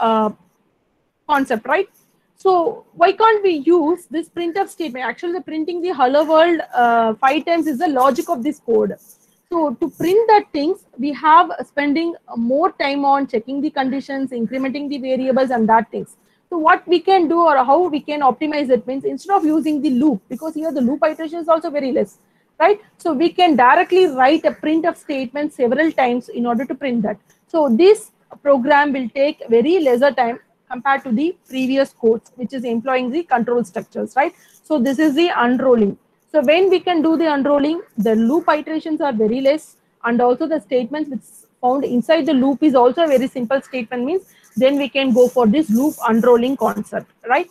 concept, right? So why can't we use this printf statement? Actually, the printing the hello world 5 times is the logic of this code. So to print that things, we have spending more time on checking the conditions, incrementing the variables and that things. So what we can do or how we can optimize it means, instead of using the loop, because here the loop iteration is also very less, right? So we can directly write a printf statement several times in order to print that. So this program will take very lesser time compared to the previous codes, which is employing the control structures, right? So this is the unrolling. So when we can do the unrolling, the loop iterations are very less, and also the statements which found inside the loop is also a very simple statement means, then we can go for this loop unrolling concept, right?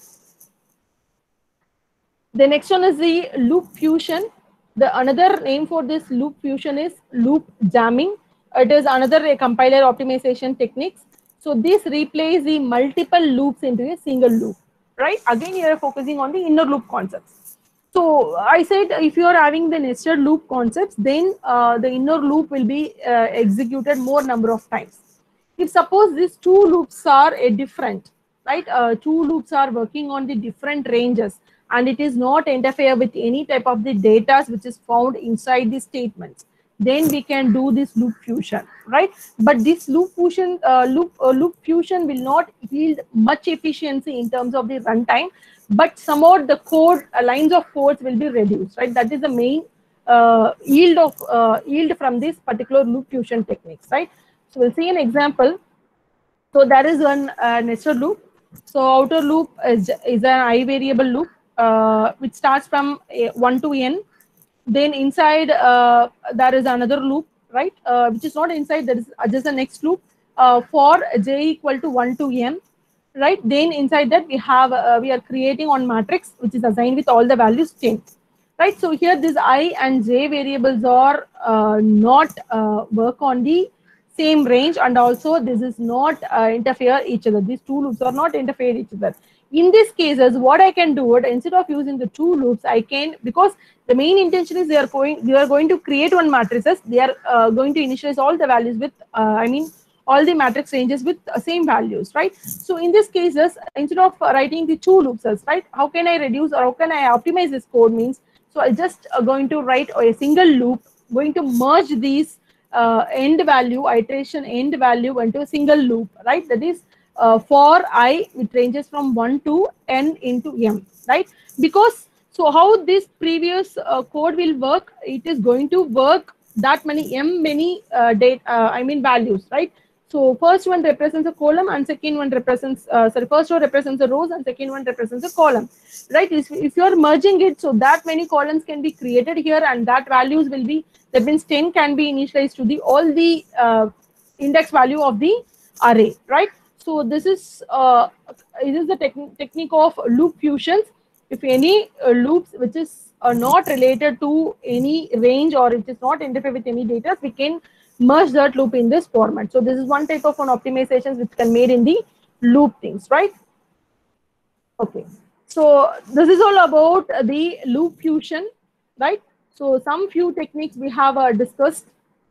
The next one is the loop fusion. The another name for this loop fusion is loop jamming. It is another compiler optimization techniques. So this replaces the multiple loops into a single loop. right? Again, you are focusing on the inner loop concepts. So I said if you are having the nested loop concepts, then the inner loop will be executed more number of times. If suppose these two loops are different, right? Two loops are working on the different ranges, and it is not interfere with any type of the data which is found inside the statements, then we can do this loop fusion, right? But this loop fusion loop fusion will not yield much efficiency in terms of the runtime, but somehow the code lines of codes will be reduced, right? That is the main yield from this particular loop fusion techniques, right? So we'll see an example. So there is one nested loop. So outer loop is an I variable loop which starts from 1 to n. Then inside there is another loop, right? Which is not inside, that is just the next loop for j equal to 1 to n, right? Then inside that we have we are creating on matrix which is assigned with all the values 10, right? So here this I and j variables are not work on the same range, and also this is not interfere each other. These two loops are not interfere each other. In these cases, what I can do it, instead of using the two loops, I can, because the main intention is they are going to create one matrices. They are going to initialize all the values with all the matrix ranges with same values, right? So in these cases, instead of writing the two loops, right, how can I reduce or how can I optimize this code means, so I just going to write a single loop, going to merge these end value, iteration end value into a single loop, right? That is for I, it ranges from 1 to n into m, right? Because so how this previous code will work, it is going to work that many values, right? So first one represents a column and second one represents first row represents the rows and second one represents a column, right? If you are merging it, so that many columns can be created here, and that values will be, that means 10 can be initialized to the all the index value of the array, right? So this is the technique of loop fusions. If any loops which is not related to any range or it is not interfere with any data, we can merge that loop in this format. So this is one type of an optimizations which can made in the loop things, right? Okay, so this is all about the loop fusion, right? So some few techniques we have discussed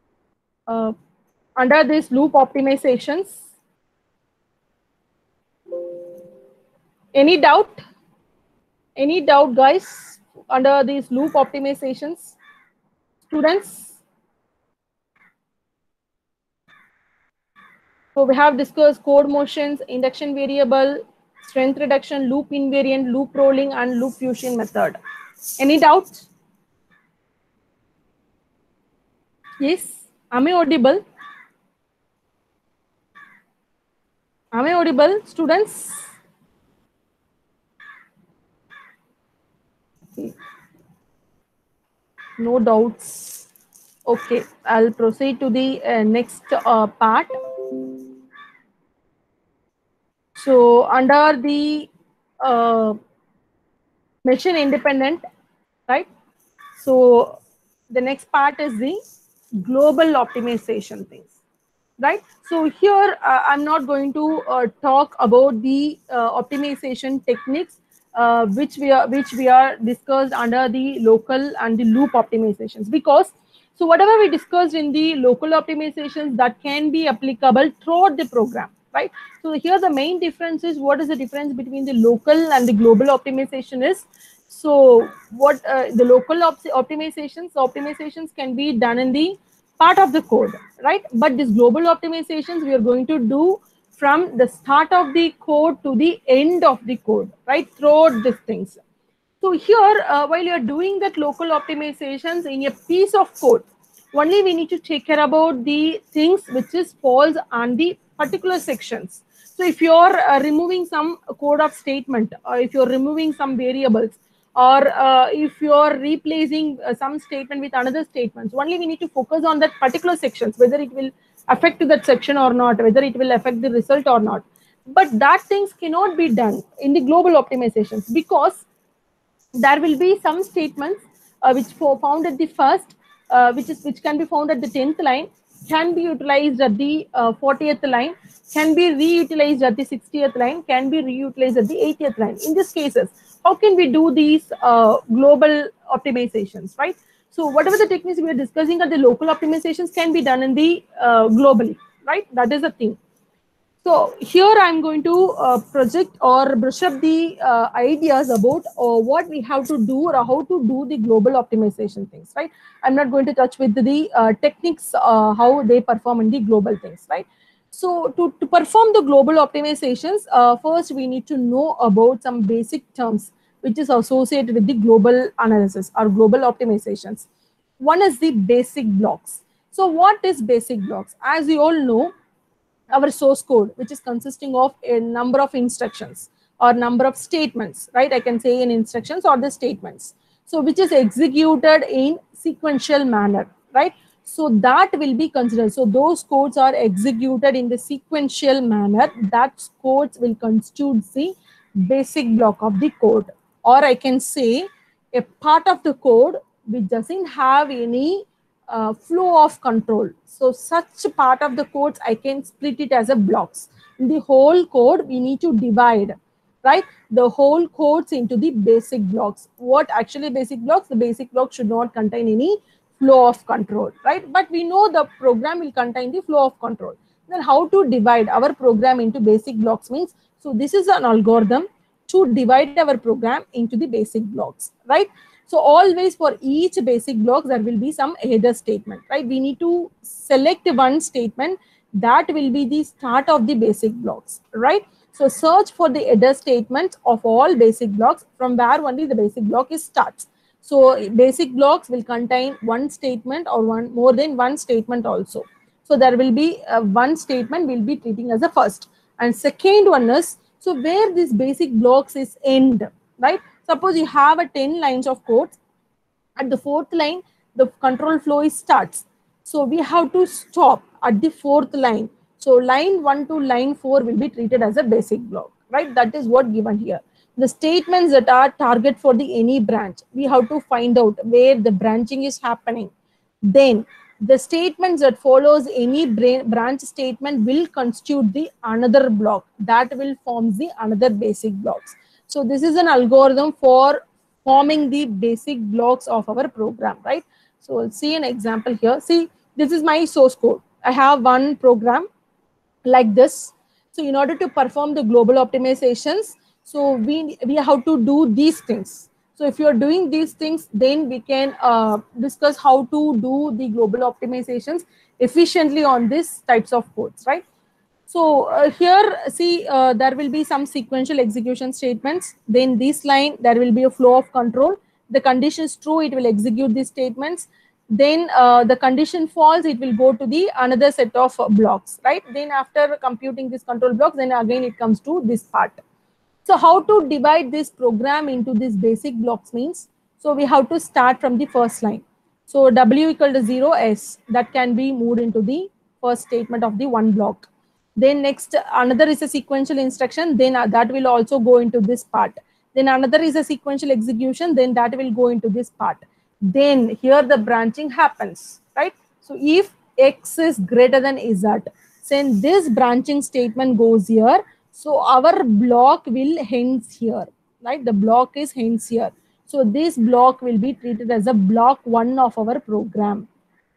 under this loop optimizations. Any doubt? Any doubt, guys, under these loop optimizations? Students? So we have discussed code motions, induction variable, strength reduction, loop invariant, loop rolling, and loop fusion method. Any doubts? Yes? Am I audible? Am I audible, students? No doubts. Okay, I'll proceed to the next part. So under the machine independent, right? So the next part is the global optimization things, right? So here I'm not going to talk about the optimization techniques which we are discussed under the local and the loop optimizations, because so whatever we discussed in the local optimizations, that can be applicable throughout the program, right? So here the main difference is, what is the difference between the local and the global optimization is. So what the local optimizations can be done in the part of the code, right? But this global optimizations we are going to do from the start of the code to the end of the code, right? Throughout these things. So here, while you're doing that local optimizations in a piece of code, only we need to take care about the things which is falls on the particular sections. So if you're removing some code of statement, or if you're removing some variables, or if you're replacing some statement with another statements, only we need to focus on that particular sections, whether it will affect that section or not, whether it will affect the result or not. But that things cannot be done in the global optimizations, because there will be some statements which found at the first, which can be found at the 10th line. can be utilized at the 40th line, can be reutilized at the 60th line, can be reutilized at the 80th line. In these cases, how can we do these global optimizations, right? So whatever the techniques we are discussing at the local optimizations can be done in the globally, right? That is the thing. So here I'm going to project or brush up the ideas about what we have to do or how to do the global optimization things, right? I'm not going to touch with the techniques, how they perform in the global things, right? So to perform the global optimizations, first we need to know about some basic terms which is associated with the global analysis or global optimizations. One is the basic blocks. So what is basic blocks? As you all know, our source code, which is consisting of a number of instructions or number of statements, right? I can say in instructions or the statements. So which is executed in sequential manner, right? So that will be considered. So those codes are executed in the sequential manner. That codes will constitute the basic block of the code. Or I can say a part of the code which doesn't have any flow of control. So such part of the codes, I can split it as a blocks. In the whole code, we need to divide, right? The whole codes into the basic blocks. What actually basic blocks? The basic block should not contain any flow of control, right? But we know the program will contain the flow of control. Then how to divide our program into basic blocks means, so this is an algorithm to divide our program into the basic blocks, right? So always for each basic block, there will be some header statement, right? We need to select one statement that will be the start of the basic blocks, right? So search for the header statements of all basic blocks from where only the basic block is starts. So basic blocks will contain one statement or more than one statement also. So there will be one statement we'll be treating as a first. And second one is, so where this basic blocks is end, right? Suppose you have a 10 lines of code. At the fourth line, the control flow is starts. So we have to stop at the fourth line. So line 1 to line 4 will be treated as a basic block, right? That is what given here. The statements that are target for the any branch, we have to find out where the branching is happening. Then the statements that follows any branch statement will constitute the another block that will form the another basic blocks. So this is an algorithm for forming the basic blocks of our program, right? So let's see an example here. See, this is my source code. I have one program like this. So in order to perform the global optimizations, so we have to do these things. So if you are doing these things, then we can discuss how to do the global optimizations efficiently on these types of codes, right? So here, see, there will be some sequential execution statements. Then this line, there will be a flow of control. The condition is true, it will execute these statements. Then the condition false, it will go to the another set of blocks, right? Then after computing this control blocks, then again it comes to this part. So how to divide this program into these basic blocks means, so we have to start from the first line. So W equal to 0, S, that can be moved into the first statement of the one block. Then next, another is a sequential instruction, then that will also go into this part. Then another is a sequential execution, then that will go into this part. Then here the branching happens, right? So if X is greater than Z, then this branching statement goes here. So our block will hence here, right? The block is hence here. So this block will be treated as a block 1 of our program,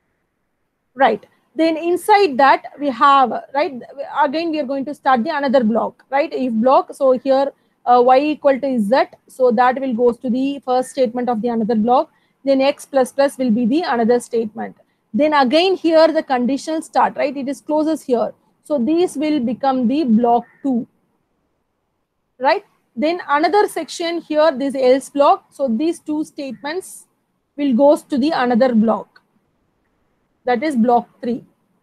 right? Then inside that we have, right, again we are going to start the another block, right? If block, so here y equal to z, so that will goes to the first statement of the another block. Then x plus plus will be the another statement. Then again here the conditional start, right? It is closes here. So these will become the block 2, right? Then another section here, this else block. So these two statements will goes to the another block, that is block 3.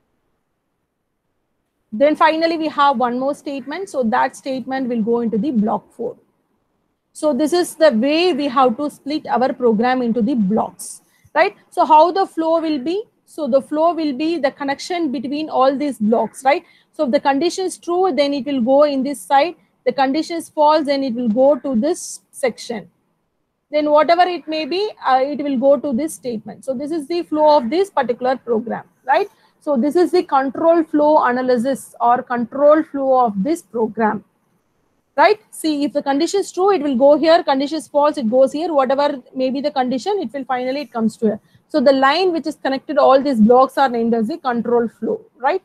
Then finally we have one more statement. So that statement will go into the block 4. So this is the way we have to split our program into the blocks, right? So how the flow will be? So the flow will be the connection between all these blocks, right? So if the condition is true, then it will go in this side. The condition is false, then it will go to this section. Then whatever it may be, it will go to this statement. So this is the flow of this particular program, right? So this is the control flow analysis or control flow of this program. Right? See, if the condition is true, it will go here. Condition is false, it goes here. Whatever may be the condition, it will finally it comes to here. So the line which is connected, all these blocks are named as the control flow, right?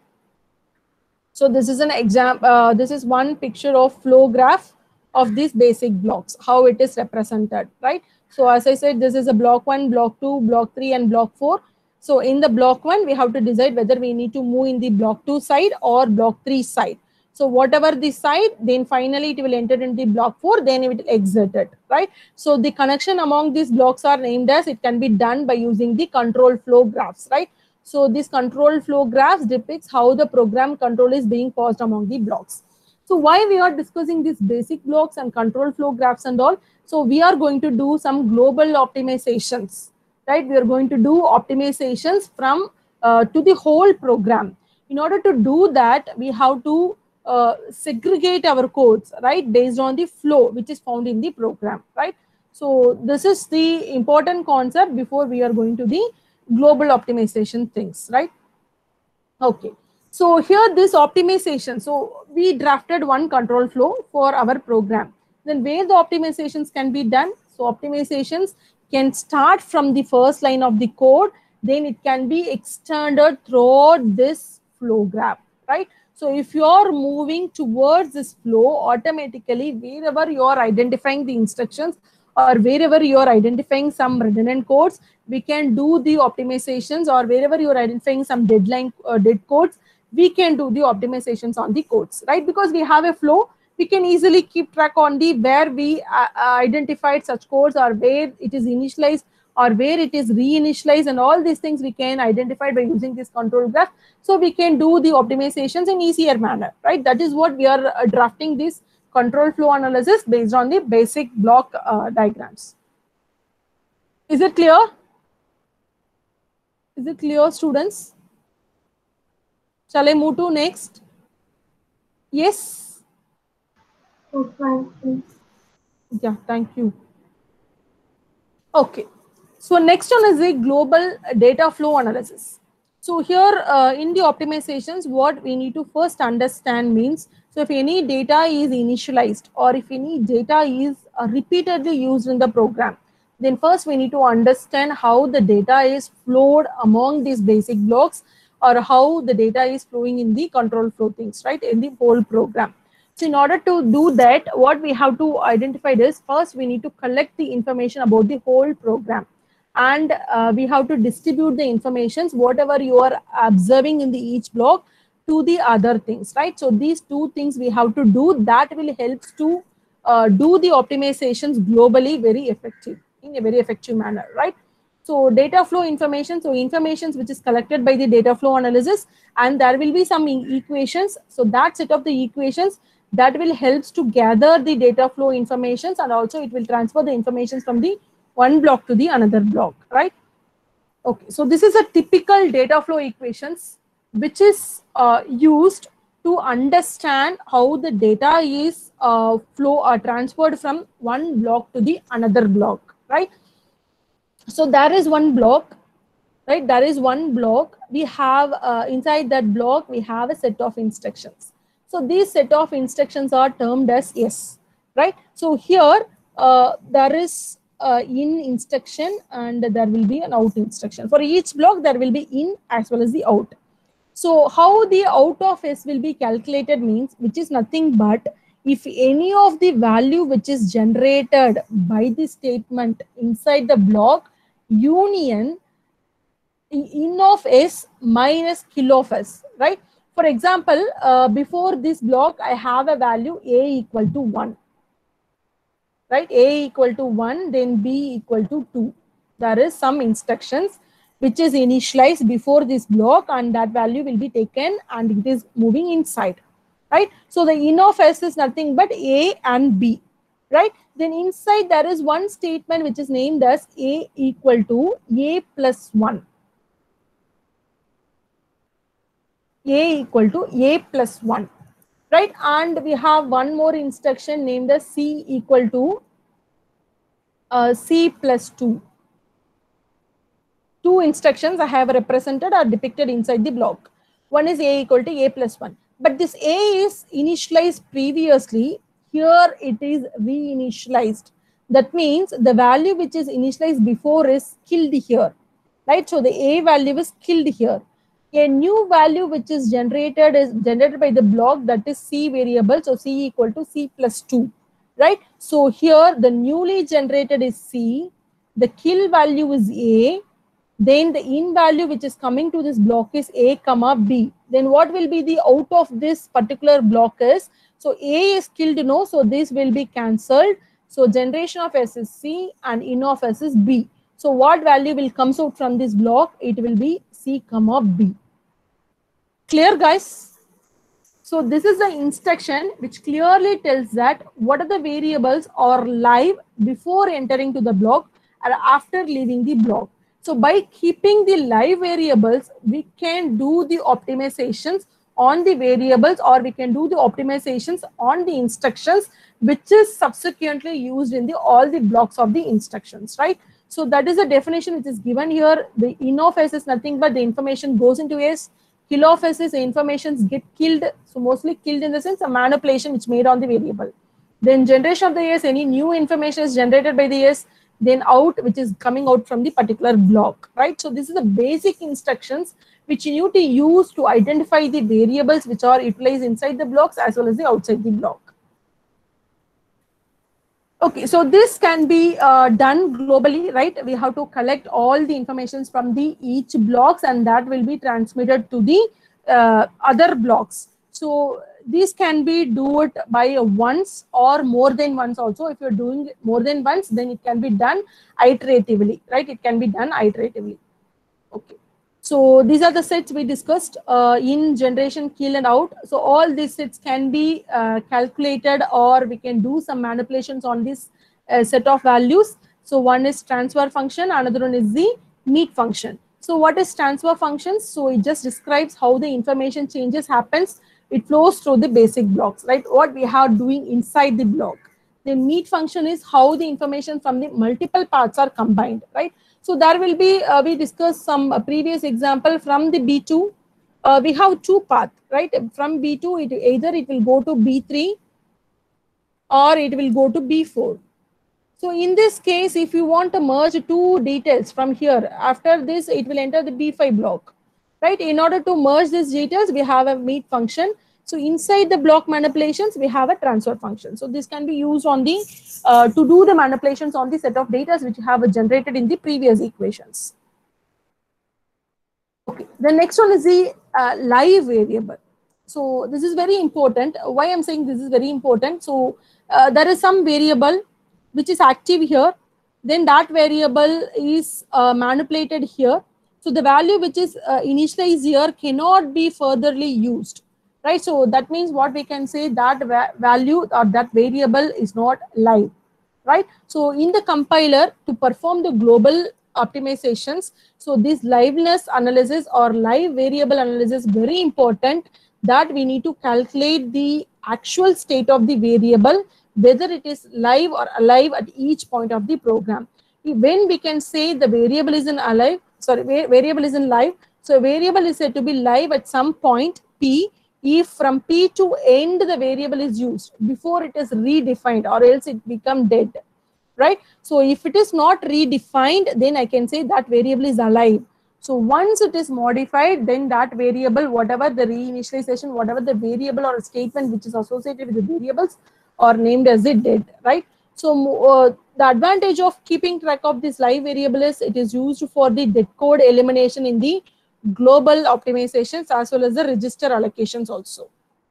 So this is an example. This is one picture of flow graph of these basic blocks, how it is represented, right? So as I said, this is a block 1, block 2, block 3, and block 4. So in the block 1, we have to decide whether we need to move in the block 2 side or block 3 side. So whatever the side, then finally it will enter into the block 4, then it will exit it, right? So the connection among these blocks are named as, it can be done by using the control flow graphs, right? So this control flow graphs depicts how the program control is being passed among the blocks. So why we are discussing these basic blocks and control flow graphs and all? So we are going to do some global optimizations, right? We are going to do optimizations from to the whole program. In order to do that, we have to segregate our codes, right, based on the flow which is found in the program, right? So this is the important concept before we are going to the global optimization things, right? Okay, so here this optimization, so we drafted one control flow for our program. Then where the optimizations can be done? So optimizations can start from the first line of the code, then it can be extended throughout this flow graph, right? So if you are moving towards this flow, automatically wherever you are identifying the instructions or wherever you are identifying some redundant codes, we can do the optimizations, or wherever you are identifying some dead codes, we can do the optimizations on the codes, right? Because we have a flow, we can easily keep track on the where we identified such codes, or where it is initialized or where it is reinitialized, and all these things we can identify by using this control graph. So we can do the optimizations in easier manner, right? That is what we are drafting this control flow analysis based on the basic block diagrams. Is it clear? Is it clear, students? Shall I move to next? Yes? Okay. Yeah, thank you. Okay, so next one is the global data flow analysis. So here in the optimizations, what we need to first understand means, so if any data is initialized or if any data is repeatedly used in the program, then first we need to understand how the data is flowed among these basic blocks, or how the data is flowing in the control flow things, right, in the whole program. So in order to do that, what we have to identify is, first we need to collect the information about the whole program, and we have to distribute the informations, whatever you are observing in the each block, to the other things, right? So these two things we have to do, that will help to do the optimizations globally very effective, in a very effective manner, right? So data flow information, so informations which is collected by the data flow analysis, and there will be some equations. So that set of the equations that will help to gather the data flow informations, and also it will transfer the information from the one block to the another block, right? Okay, so this is a typical data flow equations which is used to understand how the data is flow or transferred from one block to the another block, right? So there is one block, right? There is one block. We have inside that block, we have a set of instructions. So these set of instructions are termed as S, right? So here there is in instruction and there will be an out instruction. For each block, there will be in as well as the out. So how the out of S will be calculated means, which is nothing but if any of the value which is generated by the statement inside the block union in of S minus kill of S, right? For example, before this block, I have a value A equal to 1, right? A equal to 1, then B equal to 2. There is some instructions which is initialized before this block, and that value will be taken and it is moving inside, right? So the in of S is nothing but A and B, right? Then inside there is one statement which is named as A equal to A plus 1. A equal to A plus 1, right? And we have one more instruction named as C equal to C plus 2. Two instructions I have represented or depicted inside the block. one is a equal to a plus 1. But this a is initialized previously. Here it is reinitialized. That means the value which is initialized before is killed here, right? So the a value is killed here. A new value which is generated by the block, that is c variable. So c equal to c plus 2, right? So here the newly generated is c, the kill value is a, then the in value which is coming to this block is a comma b. Then what will be the out of this particular block is, so a is killed, no, so this will be cancelled. So generation of s is c and in of s is b. So what value will comes out from this block? It will be c comma b. Clear, guys? So this is the instruction which clearly tells that what are the variables are live before entering to the block and after leaving the block. So by keeping the live variables, we can do the optimizations on the variables, or we can do the optimizations on the instructions, which is subsequently used in the all the blocks of the instructions, right? So that is a definition which is given here. The in of s is nothing but the information goes into s. Kill of s is informations get killed. So mostly killed in the sense a manipulation which made on the variable. Then generation of the s, any new information is generated by the s. Then out, which is coming out from the particular block, right? So this is the basic instructions which you need to use to identify the variables which are utilized inside the blocks as well as the outside the block. Okay, so this can be done globally, right? We have to collect all the informations from the each blocks, and that will be transmitted to the other blocks. So these can be do it by once or more than once also. If you're doing more than once, then it can be done iteratively, right? It can be done iteratively. Okay. So these are the sets we discussed in generation, kill and out. So all these sets can be calculated, or we can do some manipulations on this set of values. So one is transfer function, another one is the meet function. So what is transfer functions? So it just describes how the information changes happens. It flows through the basic blocks, right? What we are doing inside the block. The meet function is how the information from the multiple parts are combined, right? So there will be, we discussed some previous example from the B2. We have two paths, right? From B2, either it will go to B3 or it will go to B4. So in this case, if you want to merge two details from here, after this, it will enter the B5 block, right? In order to merge these details, we have a meet function. So inside the block manipulations, we have a transfer function. So this can be used on the to do the manipulations on the set of data which have generated in the previous equations. Okay, the next one is the live variable. So this is very important. Why I'm saying this is very important? So there is some variable which is active here. Then that variable is manipulated here. So the value which is initialized here cannot be furtherly used. Right, so that means what we can say, that value or that variable is not live, right? So in the compiler, to perform the global optimizations, so this liveness analysis or live variable analysis is very important, that we need to calculate the actual state of the variable, whether it is live or alive at each point of the program. When we can say the variable is in alive, sorry, variable is in live, so variable is said to be live at some point P, if from P to end the variable is used before it is redefined, or else it become dead, right? So if it is not redefined, then I can say that variable is alive. So once it is modified, then that variable, whatever the reinitialization, whatever the variable or statement which is associated with the variables are named as it dead, right? So the advantage of keeping track of this live variable is it is used for the dead code elimination in the global optimizations as well as the register allocations also.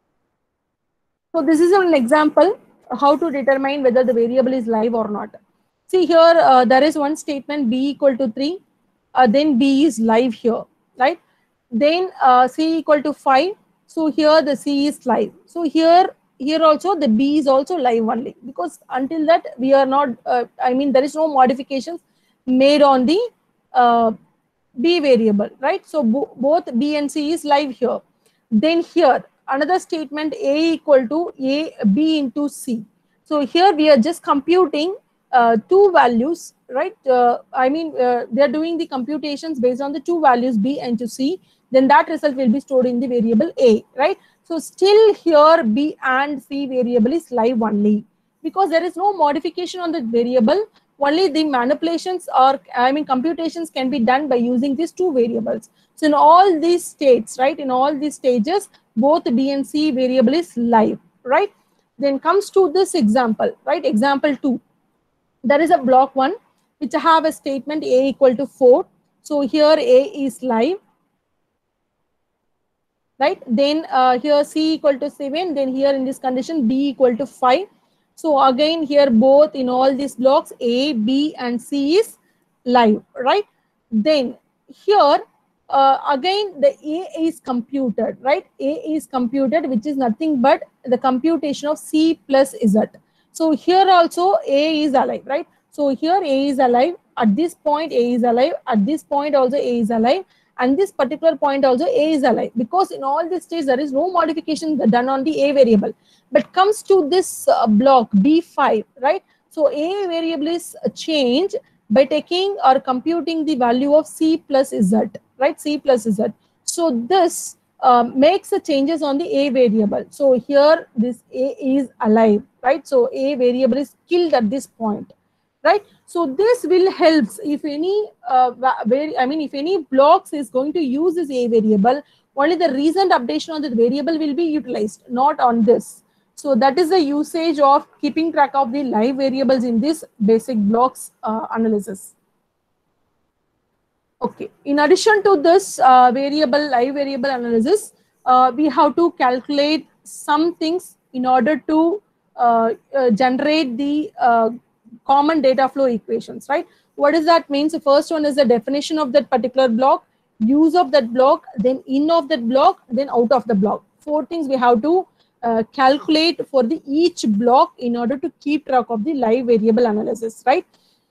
So this is an example how to determine whether the variable is live or not. See here, there is one statement b equal to 3, then b is live here, right? Then c equal to 5, so here the c is live. So here also the b is also live only, because until that we are not, I mean there is no modifications made on the b variable, right? So both b and c is live here. Then here another statement a equal to b into c. So here we are just computing two values, right? I mean they are doing the computations based on the two values b and to c. then that result will be stored in the variable A, right? So still here B and C variable is live only, because there is no modification on the variable. Only the manipulations or computations can be done by using these two variables. So in all these states, right, in all these stages, both B and C variable is live, right? Then comes to this example, right? Example 2. There is a block 1 which have a statement A equal to 4. So here A is live, right? Then here C equal to 7. Then here in this condition B equal to 5. So again here both in all these blocks A, B and C is live, right? Then here again the A is computed, right? A is computed, which is nothing but the computation of C plus Z. So here also A is alive, right? So here A is alive, at this point A is alive, at this point also A is alive, and this particular point also A is alive, because in all these states there is no modification done on the A variable. But comes to this block B5, right? So A variable is changed by taking or computing the value of C plus Z, right? C plus Z. So this makes the changes on the A variable. So here this A is alive, right? So A variable is killed at this point, right? So this will help if any if any blocks is going to use this A variable, only the recent updation on the variable will be utilized, not on this. So that is the usage of keeping track of the live variables in this basic blocks analysis. Okay, in addition to this live variable analysis, we have to calculate some things in order to generate the common data flow equations, right? What does that mean? So first one is the definition of that particular block, use of that block, then in of that block, then out of the block. 4 things we have to calculate for the each block in order to keep track of the live variable analysis, right?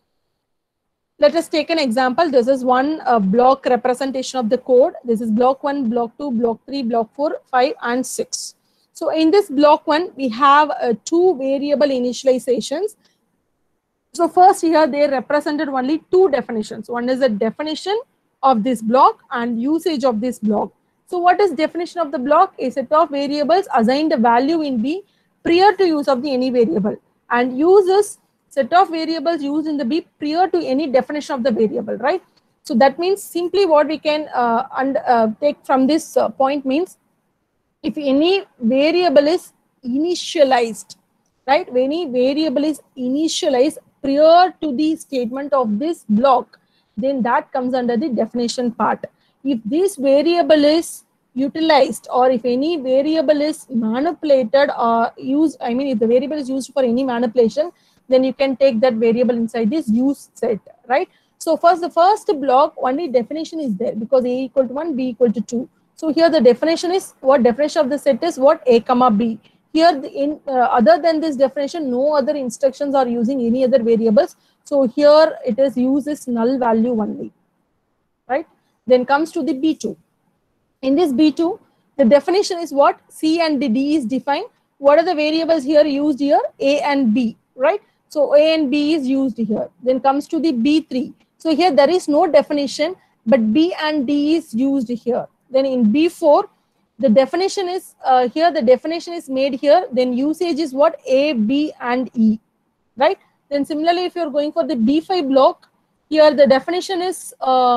Let us take an example. This is one block representation of the code. This is block 1, block 2, block 3, block 4, 5 and 6. So in this block 1, we have 2 variable initializations. So first here they represented only 2 definitions. One is the definition of this block and usage of this block. So what is definition of the block? A set of variables assigned a value in B prior to use of the any variable, and uses set of variables used in the B prior to any definition of the variable, right? So that means simply what we can take from this point means, if any variable is initialized, right? When any variable is initialized prior to the statement of this block, then that comes under the definition part. If this variable is utilized, or if any variable is manipulated or used, if the variable is used for any manipulation, then you can take that variable inside this use set, right? So first, the first block only definition is there because A equal to 1, B equal to 2. So here the definition is, what definition of the set is what? A comma B. Here other than this definition, no other instructions are using any other variables. So here it is uses null value only, right? Then comes to the B2. In this B2, the definition is what? C and the D is defined. What are the variables here used here? A and B, right? So A and B is used here. Then comes to the B3. So here there is no definition, but B and D is used here. Then in B4, the definition is here, the definition is made here. Then usage is what? A, B and E, right? Then similarly, if you're going for the B5 block, here the definition is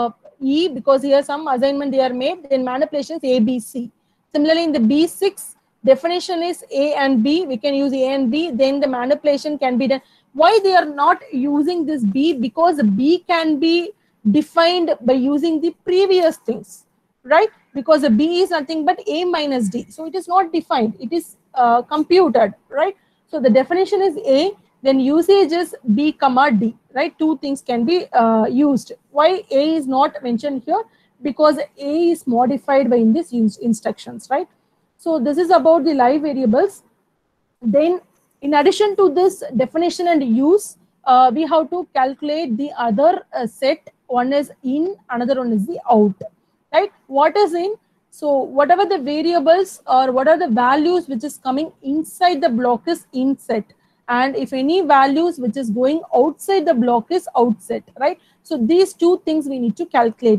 E, because here some assignment they are made, then manipulation is A, B, C. Similarly, in the B6, definition is A and B, we can use A and B, then the manipulation can be done. Why they are not using this B? Because B can be defined by using the previous things, right? Because the B is nothing but A minus D. So it is not defined, it is computed, right? So the definition is A, then usage is B comma D, right? 2 things can be used. Why A is not mentioned here? Because A is modified by in this instructions, right? So this is about the live variables. Then in addition to this definition and use, we have to calculate the other set. One is in, another one is the out, right? What is in? So whatever the variables or what are the values which is coming inside the block is in set. And if any values which is going outside the block is out set, right? So these 2 things we need to calculate it.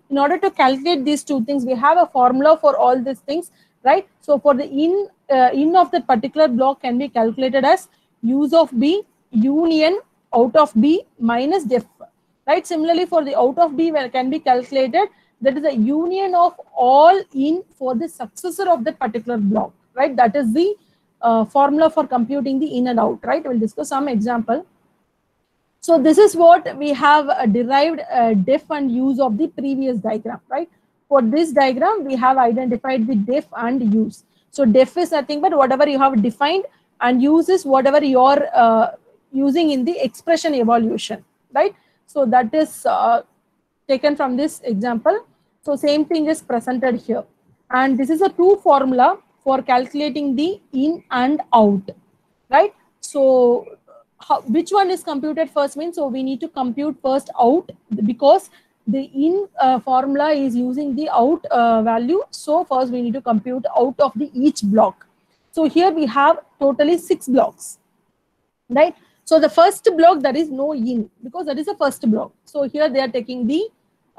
In order to calculate these two things, we have a formula for all these things, right? So for the in of the particular block can be calculated as use of B union out of B minus def, right? Similarly, for the out of B can be calculated, that is a union of all in for the successor of that particular block, right? That is the formula for computing the in and out, right? We'll discuss some example. So this is what we have derived def and use of the previous diagram, right? For this diagram, we have identified the def and use. So def is nothing but whatever you have defined, and use is whatever you're using in the expression evaluation, right? So that is taken from this example. So same thing is presented here. And this is a true formula for calculating the in and out, right? So which one is computed first means, so we need to compute first out, because the in formula is using the out value. So first we need to compute out of the each block. So here we have totally 6 blocks, right? So the first block, there is no in because that is the first block. So here they are taking the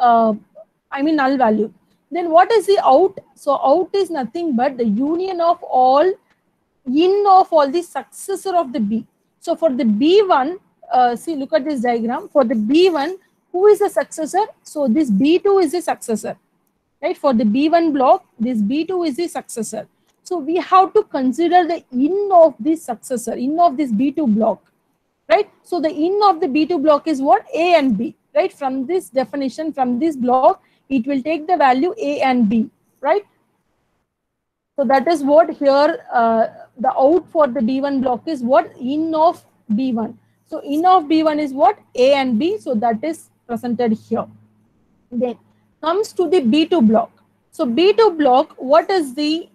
null value. Then what is the out? So out is nothing but the union of all in of all the successor of the B. So for the B1, see, look at this diagram. For the B1, who is the successor? So this B2 is the successor, right? For the B1 block, this B2 is the successor. So we have to consider the in of this successor, in of this B2 block, right? So the in of the B2 block is what? A and B, right? From this definition, from this block, it will take the value A and B, right? So that is what here, the out for the B1 block is what? In of B1. So in of B1 is what? A and B. So that is presented here. Then comes to the B2 block. So B2 block, what is the,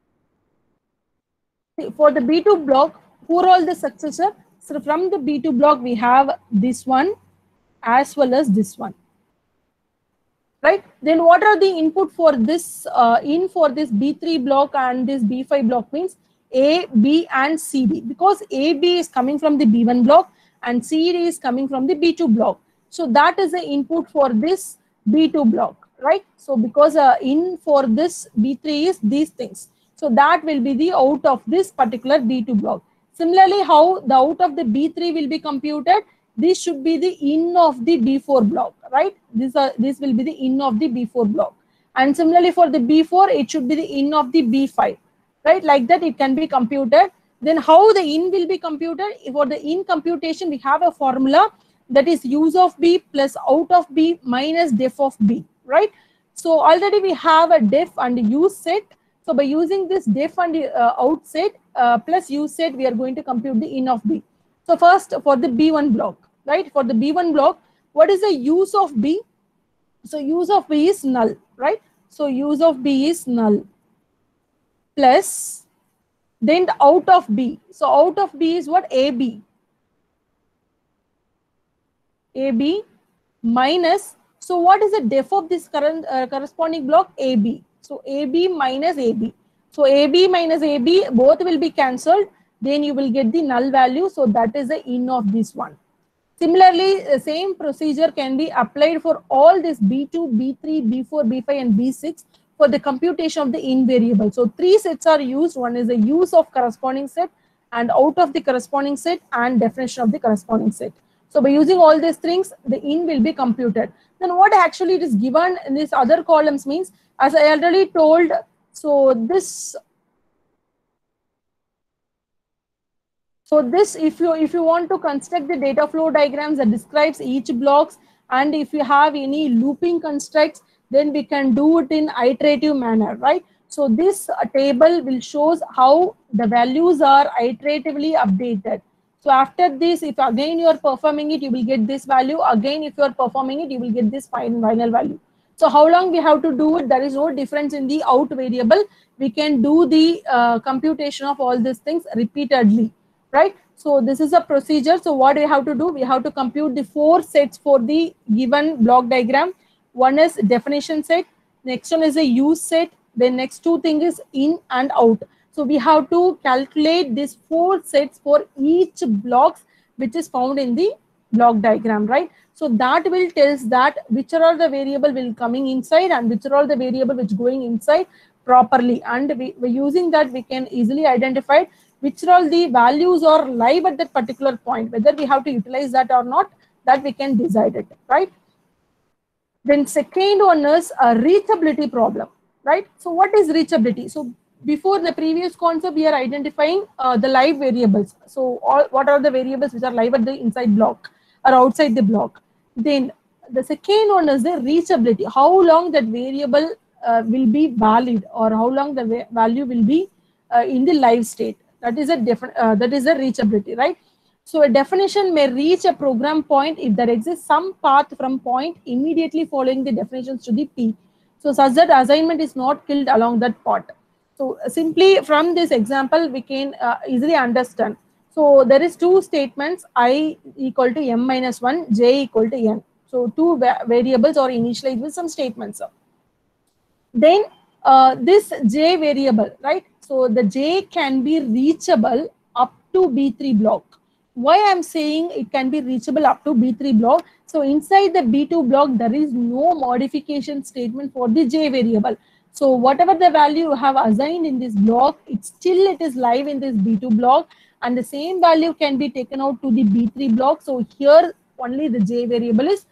for the B2 block, who are all the successor? So from the B2 block, we have this one as well as this one, right? Then what are the input for this in for this B3 block and this B5 block means A, B and CD, because AB is coming from the B1 block and CD is coming from the B2 block. So that is the input for this B2 block, right? So because in for this B3 is these things. So that will be the out of this particular B2 block. Similarly, how the out of the B3 will be computed? This should be the in of the B4 block, right? This will be the in of the B4 block. And similarly for the B4, it should be the in of the B5, right? Like that it can be computed. Then how the in will be computed? For the in computation, we have a formula that is use of B plus out of B minus def of B, right? So already we have a def and use set. So by using this def and out set plus use set, we are going to compute the in of B. So first for the B1 block, right? For the B1 block, what is the use of B? So use of B is null, right? So use of B is null plus then the out of B. So out of B is what? AB. AB minus, so what is the def of this current corresponding block? AB. So AB minus AB. So AB minus AB, both will be cancelled. Then you will get the null value. So that is the in of this one. Similarly, the same procedure can be applied for all this B2, B3, B4, B5 and B6 for the computation of the in variable. So 3 sets are used. One is the use of corresponding set and out of the corresponding set and definition of the corresponding set. So by using all these things, the in will be computed. Then what actually it is given in these other columns means, as I already told, so this if you want to construct the data flow diagrams that describes each blocks, and if you have any looping constructs, then we can do it in iterative manner, right? So this table will shows how the values are iteratively updated. So after this, if again you are performing it, you will get this value. Again, if you are performing it, you will get this final value. So how long we have to do it? There is no difference in the out variable. We can do the computation of all these things repeatedly, right? So this is a procedure. So what we have to do? We have to compute the 4 sets for the given block diagram. One is definition set. Next one is a use set. Then next 2 thing is in and out. So we have to calculate these 4 sets for each blocks which is found in the block diagram, right? So that will tells that which are all the variable will coming inside and which are all the variable which going inside properly, and we using that we can easily identify which are all the values are live at that particular point, whether we have to utilize that or not, that we can decide it, right? Then second one is a reachability problem, right? So what is reachability? So before the previous concept, we are identifying the live variables. So what are the variables which are live at the inside block or outside the block? Then the second one is the reachability. How long that variable will be valid, or how long the value will be in the live state. That is a different. That is a reachability, right? So a definition may reach a program point if there exists some path from point immediately following the definitions to the P. So such that assignment is not killed along that path. So simply from this example, we can easily understand. So there is two statements, I equal to m minus 1, j equal to n. So two variables are initialized with some statements. Then this j variable, right? So the j can be reachable up to B3 block. Why I'm saying it can be reachable up to B3 block? So inside the B2 block, there is no modification statement for the j variable. So whatever the value you have assigned in this block, it is live in this B2 block, and the same value can be taken out to the B3 block. So here only the j variable is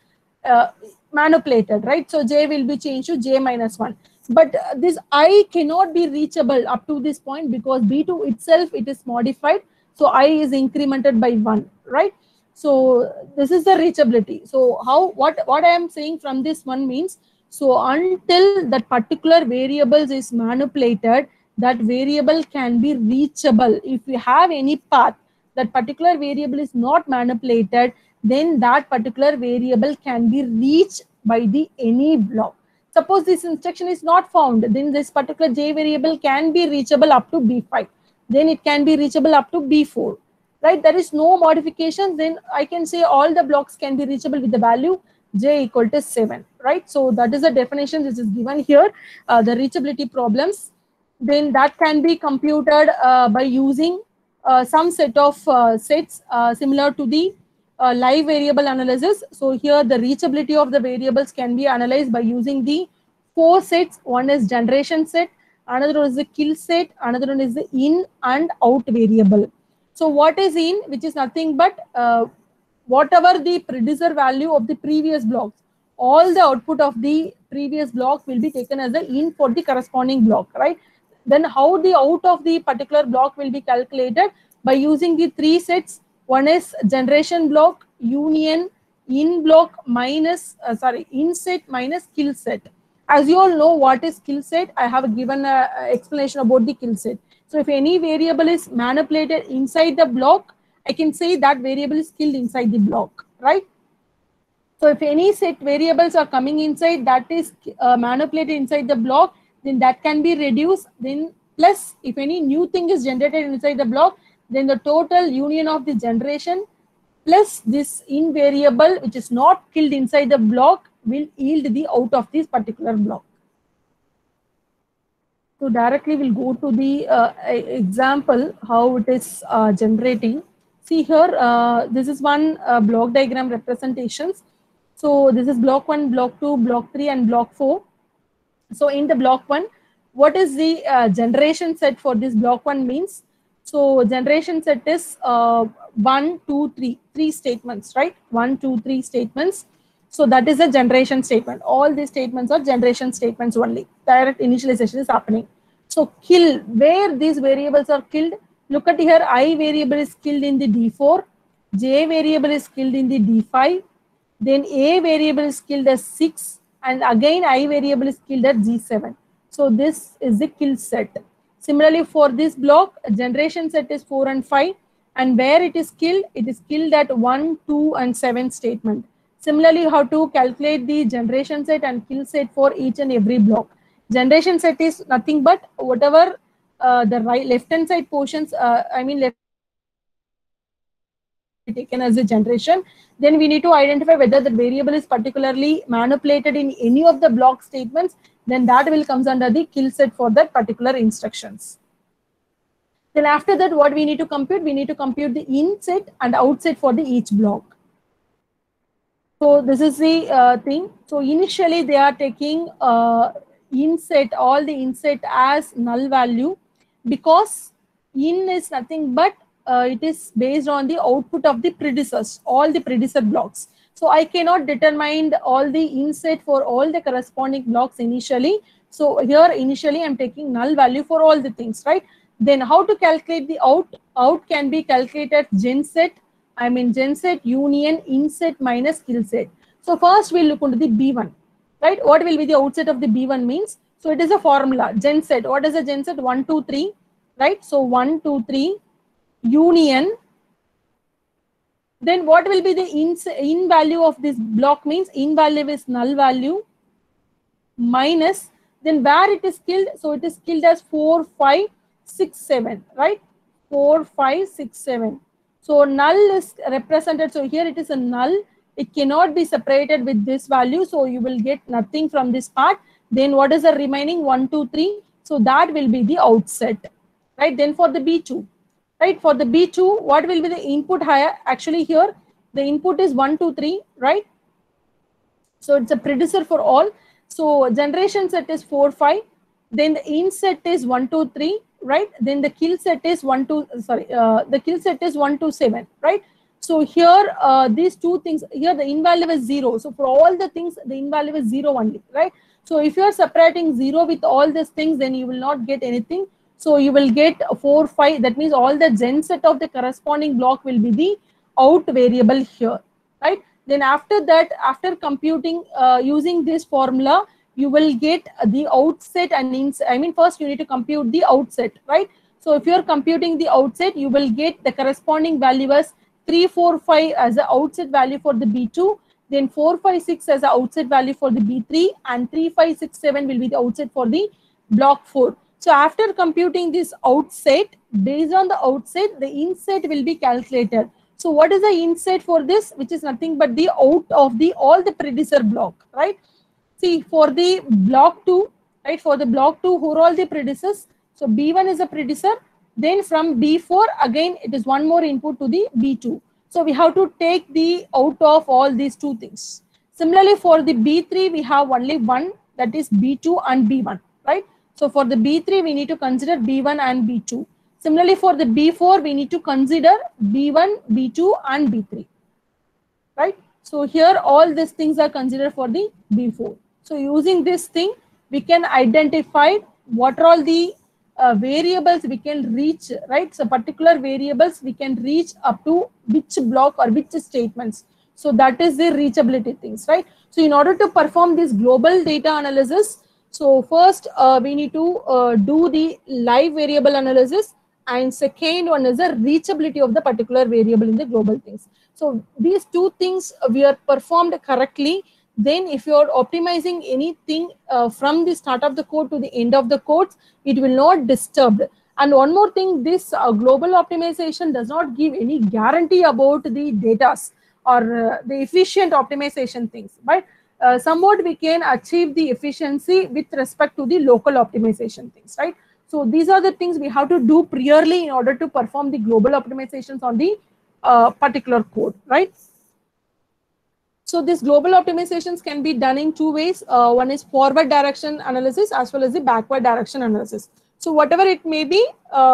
manipulated, right? So j will be changed to j minus 1. But this I cannot be reachable up to this point because B2 itself, it is modified. So I is incremented by 1, right? So this is the reachability. So what I am saying from this one means, so until that particular variables is manipulated, that variable can be reachable. If we have any path, that particular variable is not manipulated, then that particular variable can be reached by the any block. Suppose this instruction is not found, then this particular j variable can be reachable up to B5. Then it can be reachable up to B4, right? There is no modification. Then I can say all the blocks can be reachable with the value j equal to 7, right? So that is the definition which is given here, the reachability problems. Then that can be computed by using some set of sets similar to the live variable analysis. So here the reachability of the variables can be analyzed by using the 4 sets. One is generation set, another one is the kill set, another one is the in and out variable. So what is in, which is nothing but whatever the predecessor value of the previous blocks, all the output of the previous block will be taken as the in for the corresponding block, right? Then how the out of the particular block will be calculated by using the 3 sets. One is generation block, union, in block minus, in set minus kill set. As you all know what is kill set, I have given an explanation about the kill set. So if any variable is manipulated inside the block, I can say that variable is killed inside the block, right? So if any set variables are coming inside that is manipulated inside the block, then that can be reduced. Then plus if any new thing is generated inside the block, then the total union of the generation plus this in variable which is not killed inside the block will yield the out of this particular block. So directly we'll go to the example how it is generating. See here, this is one block diagram representations. So this is block 1, block 2, block 3 and block 4. So in the block 1, what is the generation set for this block 1 means? So generation set is 1, 2, 3, 3 statements, right? 1, 2, 3 statements. So that is a generation statement. All these statements are generation statements only. Direct initialization is happening. So kill, where these variables are killed, look at here, I variable is killed in the D4, J variable is killed in the D5, then A variable is killed as 6, and again I variable is killed at G7. So this is the kill set. Similarly for this block, generation set is 4 and 5, and where it is killed at 1, 2 and 7 statement. Similarly, you have to calculate the generation set and kill set for each and every block. Generation set is nothing but whatever the left hand side portions, left taken as a generation. Then we need to identify whether the variable is particularly manipulated in any of the block statements. Then that will comes under the kill set for that particular instructions. Then after that, what we need to compute? We need to compute the in set and out set for the each block. So this is the thing. So initially they are taking inset, all the inset as null value, because in is nothing but it is based on the output of the predecessors, all the predecessor blocks. So I cannot determine all the inset for all the corresponding blocks initially. So here initially I'm taking null value for all the things, right? Then how to calculate the out? Out can be calculated genset, genset union inset minus kill set. So first we'll look into the B1, right? What will be the outset of the B1 means? So it is a formula, genset. What is a genset? 1, 2, 3, right? So 1, 2, 3 union. Then what will be the in value of this block means? In value is null value minus, then where it is killed? So it is killed as 4, 5, 6, 7, right? 4, 5, 6, 7. So null is represented. So here it is a null. It cannot be separated with this value. So you will get nothing from this part. Then what is the remaining? 1, 2, 3. So that will be the outset, right? Then for the B2, right? For the B2, what will be the input higher? Actually here, the input is 1, 2, 3, right? So it's a predecessor for all. So generation set is 4, 5. Then the in set is 1, 2, 3, right? Then the kill set is 1, 2, the kill set is 1, 2, 7, right? So here, these two things, here the in value is 0. So for all the things, the in value is 0 only, right? So if you are separating 0 with all these things, then you will not get anything. So you will get 4, 5. That means all the gen set of the corresponding block will be the out variable here, right? Then after that, after computing using this formula, you will get the outset and first you need to compute the outset, right? So if you are computing the outset, you will get the corresponding value as 3, 4, 5 as the outset value for the B2, then 4, 5, 6 as the outset value for the B3, and 3, 5, 6, 7 will be the outset for the block 4. So after computing this outset, based on the outset, the inset will be calculated. So what is the inset for this? Which is nothing but the out of the all the predecessor block, right? See, for the block 2, right? For the block 2, who are all the predecessors? So B1 is a predecessor. Then from B4, again, it is one more input to the B2. So we have to take the out of all these two things. Similarly, for the B3, we have only one, that is B2 and B1, right? So for the B3, we need to consider B1 and B2. Similarly, for the B4, we need to consider B1, B2 and B3, right? So here, all these things are considered for the B4. So using this thing, we can identify what are all the variables we can reach, right? So particular variables we can reach up to which block or which statements. So that is the reachability things, right? So in order to perform this global data analysis, so first we need to do the live variable analysis, and second one is the reachability of the particular variable in the global things. So these two things we are performed correctly. Then if you are optimizing anything from the start of the code to the end of the code, it will not disturb. And one more thing, this global optimization does not give any guarantee about the data or the efficient optimization things, but somewhat we can achieve the efficiency with respect to the local optimization things, right? So these are the things we have to do priorly in order to perform the global optimizations on the particular code, right? So these global optimizations can be done in two ways. One is forward direction analysis as well as the backward direction analysis. So whatever it may be,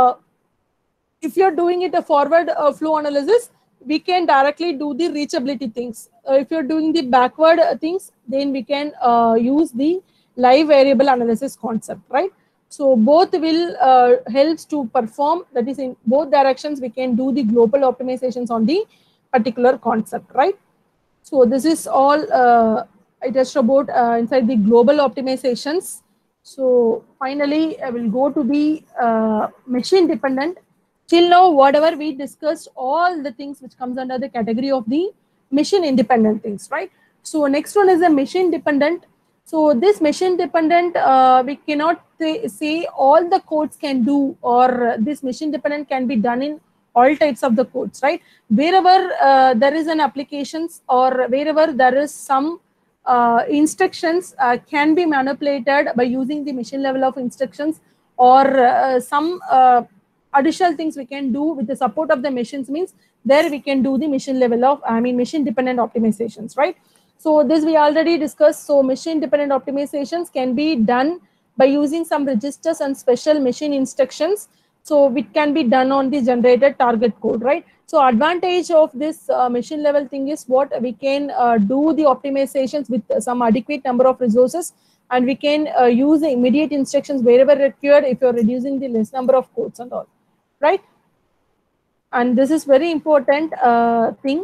if you're doing it a forward flow analysis, we can directly do the reachability things. If you're doing the backward things, then we can use the live variable analysis concept, right? So both will help to perform, that is in both directions, we can do the global optimizations on the particular concept, right? So this is all I touched about inside the global optimizations. So finally, I will go to the machine dependent. Till now, whatever we discussed, all the things which comes under the category of the machine independent things, right? So next one is the machine dependent. So this machine dependent, we cannot say all the codes can do, or this machine dependent can be done in all types of the codes, right? Wherever there is an applications or wherever there is some instructions can be manipulated by using the machine level of instructions, or some additional things we can do with the support of the machines, means there we can do the machine level of, machine dependent optimizations, right? So this we already discussed. So machine dependent optimizations can be done by using some registers and special machine instructions. So it can be done on the generated target code, right? So advantage of this machine level thing is what we can do the optimizations with some adequate number of resources, and we can use the immediate instructions wherever required if you're reducing the less number of codes and all, right? And this is very important thing.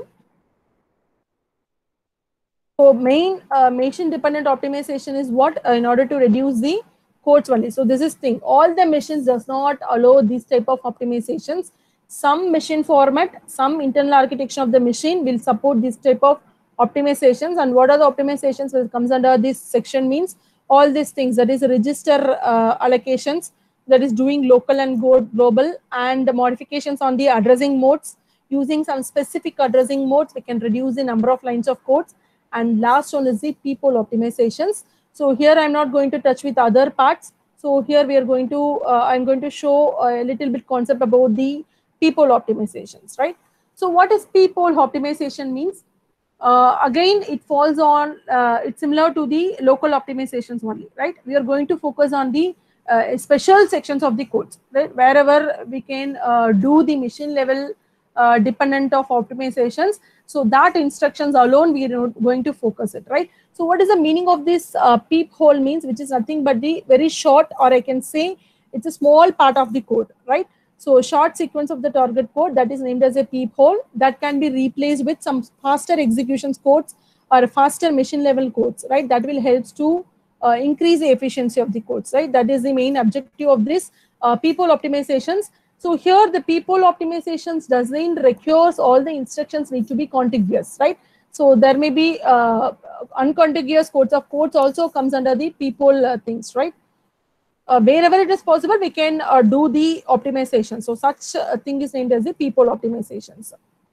So main machine dependent optimization is what in order to reduce the codes only. So this is thing. All the machines does not allow this type of optimizations. Some machine format, some internal architecture of the machine will support this type of optimizations. And what are the optimizations that comes under this section means all these things, that is register allocations, that is doing local and global, and the modifications on the addressing modes. Using some specific addressing modes, we can reduce the number of lines of codes. And last one is the people optimizations. So here I'm not going to touch with other parts. So here we are going to, I'm going to show a little bit concept about the people optimizations, right? So what is people optimization means? Again, it falls on, it's similar to the local optimizations only, right? We are going to focus on the special sections of the codes, right? Wherever we can do the machine level dependent of optimizations. So that instructions alone we are going to focus it, right? So what is the meaning of this peephole means, which is nothing but the very short, or I can say it's a small part of the code, right? So a short sequence of the target code that is named as a peephole that can be replaced with some faster executions codes or faster machine level codes, right? That will help to increase the efficiency of the codes, right? That is the main objective of this people optimizations. So here the people optimizations doesn't requires all the instructions need to be contiguous, right? So there may be uncontiguous codes of codes also comes under the people things, right? Wherever it is possible, we can do the optimization. So such a thing is named as the people optimizations.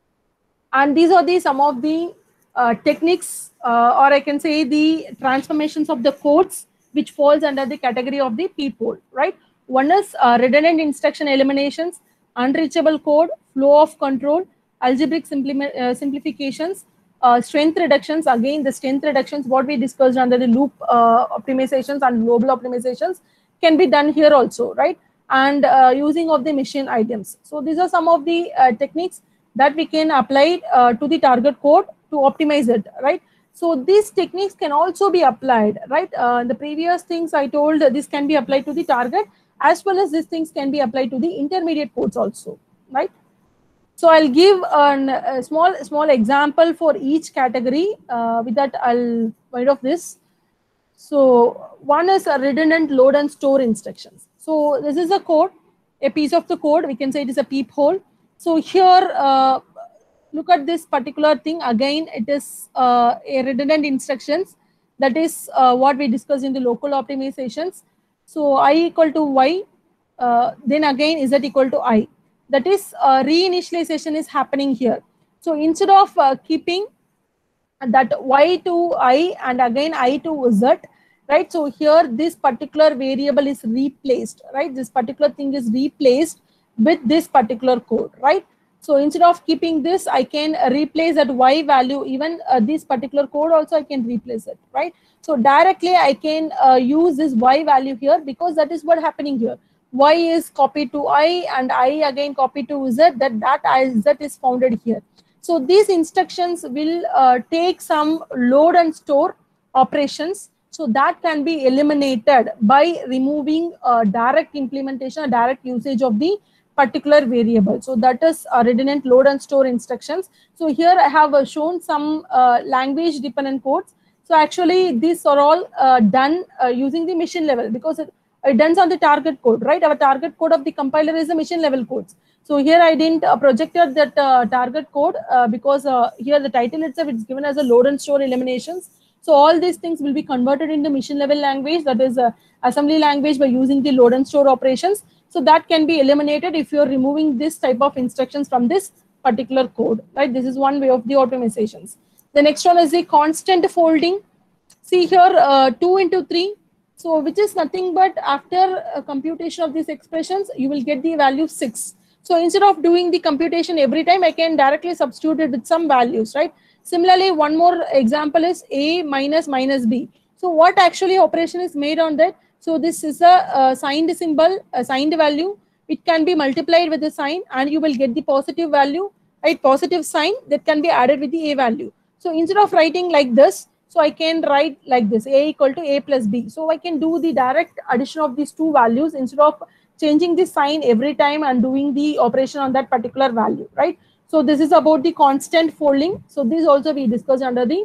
And these are the some of the techniques, or I can say the transformations of the codes which falls under the category of the people, right? One is redundant instruction eliminations, unreachable code, flow of control, algebraic simplifications, strength reductions. Again, the strength reductions, what we discussed under the loop optimizations and global optimizations can be done here also, right? And using of the machine items. So these are some of the techniques that we can apply to the target code to optimize it, right? So these techniques can also be applied, right? The previous things I told, this can be applied to the target, as well as these things can be applied to the intermediate codes also, right? So I'll give a small example for each category. With that, I'll point off this. So one is a redundant load and store instructions. So this is a code, a piece of the code. We can say it is a peephole. So here, look at this particular thing. Again, it is a redundant instructions. That is what we discussed in the local optimizations. So I equal to y, then again z equal to I. That is reinitialization is happening here. So instead of keeping that y to I and again I to z, right? So here this particular variable is replaced, right? This particular thing is replaced with this particular code, right? So instead of keeping this, I can replace that y value, even this particular code also I can replace it, right? So directly I can use this y value here, because that is what happening here. Y is copied to I and I again copied to z, that z is founded here. So these instructions will take some load and store operations. So that can be eliminated by removing direct implementation or direct usage of the particular variable. So that is redundant load and store instructions. So here I have shown some language dependent codes. So actually these are all done using the machine level, because it done on the target code, right? Our target code of the compiler is the machine level codes. So here I didn't projected that target code because here the title itself is given as a load and store eliminations. So all these things will be converted into machine level language, that is assembly language, by using the load and store operations. So that can be eliminated if you're removing this type of instructions from this particular code, right? This is one way of the optimizations. The next one is the constant folding. See here 2 into 3. So which is nothing but after computation of these expressions, you will get the value 6. So instead of doing the computation every time, I can directly substitute it with some values, right? Similarly, one more example is A minus minus B. So what actually operation is made on that? So this is a signed symbol, a signed value. It can be multiplied with the sign and you will get the positive value, right? Positive sign that can be added with the A value. So instead of writing like this, so I can write like this, A equal to A plus B. So I can do the direct addition of these two values instead of changing the sign every time and doing the operation on that particular value, right? So this is about the constant folding. So this also we discussed under the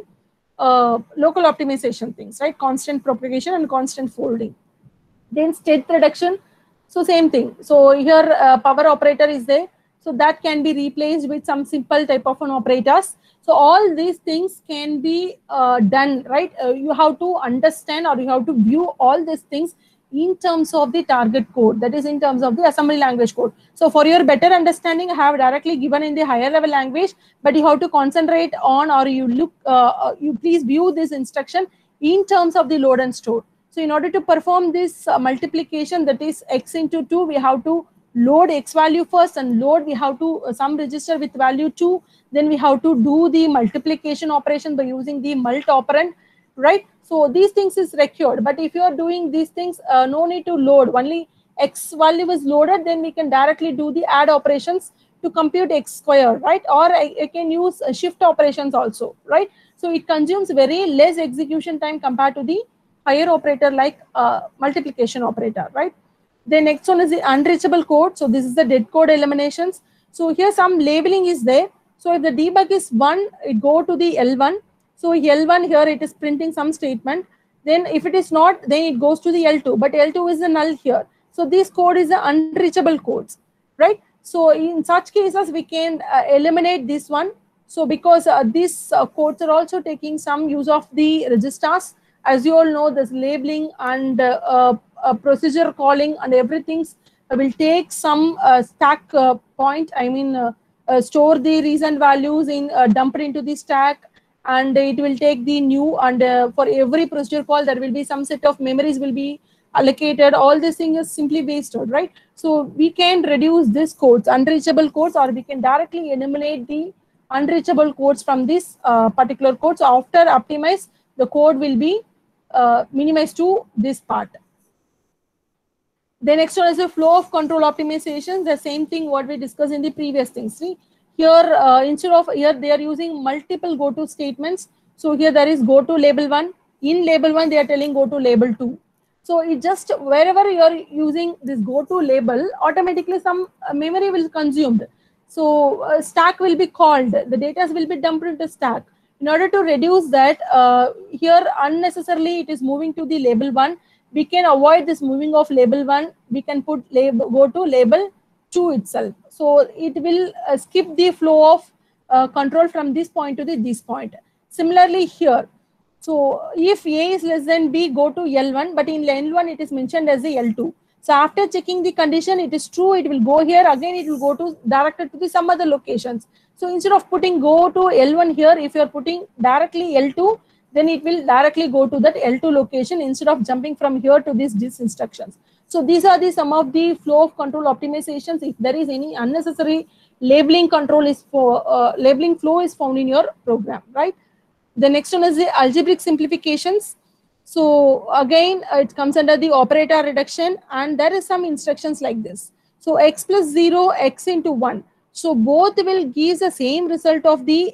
local optimization things, right? Constant propagation and constant folding. Then state reduction. So same thing. So here power operator is there. So that can be replaced with some simple type of an operators. So all these things can be done, right? You have to understand or you have to view all these things in terms of the target code, that is in terms of the assembly language code. So for your better understanding, I have directly given in the higher level language, but you have to concentrate on, or you look, you please view this instruction in terms of the load and store. So in order to perform this multiplication, that is x into 2, we have to load x value first, and load we have to some register with value 2. Then we have to do the multiplication operation by using the mult operand, right? So these things is required. But if you are doing these things, no need to load. Only x value is loaded, then we can directly do the add operations to compute x square, right? Or I can use shift operations also, right? So it consumes very less execution time compared to the higher operator like multiplication operator, right? The next one is the unreachable code. So this is the dead code eliminations. So here some labeling is there. So if the debug is 1, it go to the L1. So L1 here it is printing some statement. Then if it is not, then it goes to the L2. But L2 is the null here. So this code is the unreachable codes, right? So in such cases, we can eliminate this one. So because these codes are also taking some use of the registers. As you all know, this labeling and procedure calling and everything will take some stack point. I mean, store the recent values in dumped into the stack, and it will take the new, and for every procedure call there will be some set of memories will be allocated. All this thing is simply wasted, right? So we can reduce this codes, unreachable codes, or we can directly eliminate the unreachable codes from this particular code. So after optimize, the code will be minimized to this part. The next one is the flow of control optimization. The same thing what we discussed in the previous things. See here, instead of here they are using multiple go to statements. So here there is go to label 1. In label 1 they are telling go to label 2. So it just wherever you are using this go to label, automatically some memory will consumed. So stack will be called, the data will be dumped into stack. In order to reduce that, here unnecessarily it is moving to the label 1. We can avoid this moving of label 1. We can put label, go to label 2 itself. So it will skip the flow of control from this point to this point. Similarly here, so if A is less than B, go to L1, but in L1 it is mentioned as the L2. So after checking the condition, it is true, it will go here. Again, it will go to directed to the some other locations. So instead of putting go to L1 here, if you are putting directly L2, then it will directly go to that L2 location instead of jumping from here to this instructions. So these are the some of the flow of control optimizations. If there is any unnecessary labeling control is for labeling flow is found in your program, right? The next one is the algebraic simplifications. So again, it comes under the operator reduction, and there is some instructions like this. So x plus 0, x into 1. So both will give the same result of the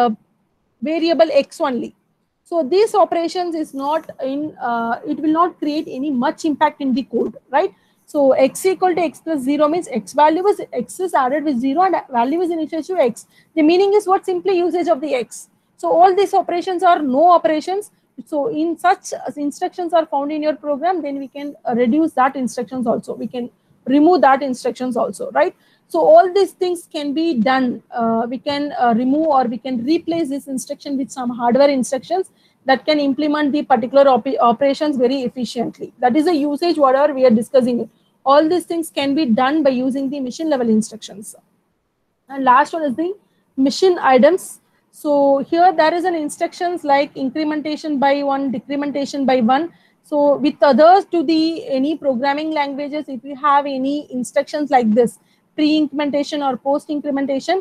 variable x only. So these operations is not in, it will not create any much impact in the code, right? So x equal to x plus 0 means x value is x is added with 0 and value is initialized to x. The meaning is what? Simply usage of the x. So all these operations are no operations. So in such instructions are found in your program, then we can reduce that instructions also. We can remove that instructions also, right? So all these things can be done. We can remove or we can replace this instruction with some hardware instructions that can implement the particular operations very efficiently. That is the usage whatever we are discussing. All these things can be done by using the machine level instructions. And last one is the machine items. So here there is an instructions like incrementation by 1, decrementation by 1. So with others to the any programming languages, if you have any instructions like this, pre-incrementation or post-incrementation,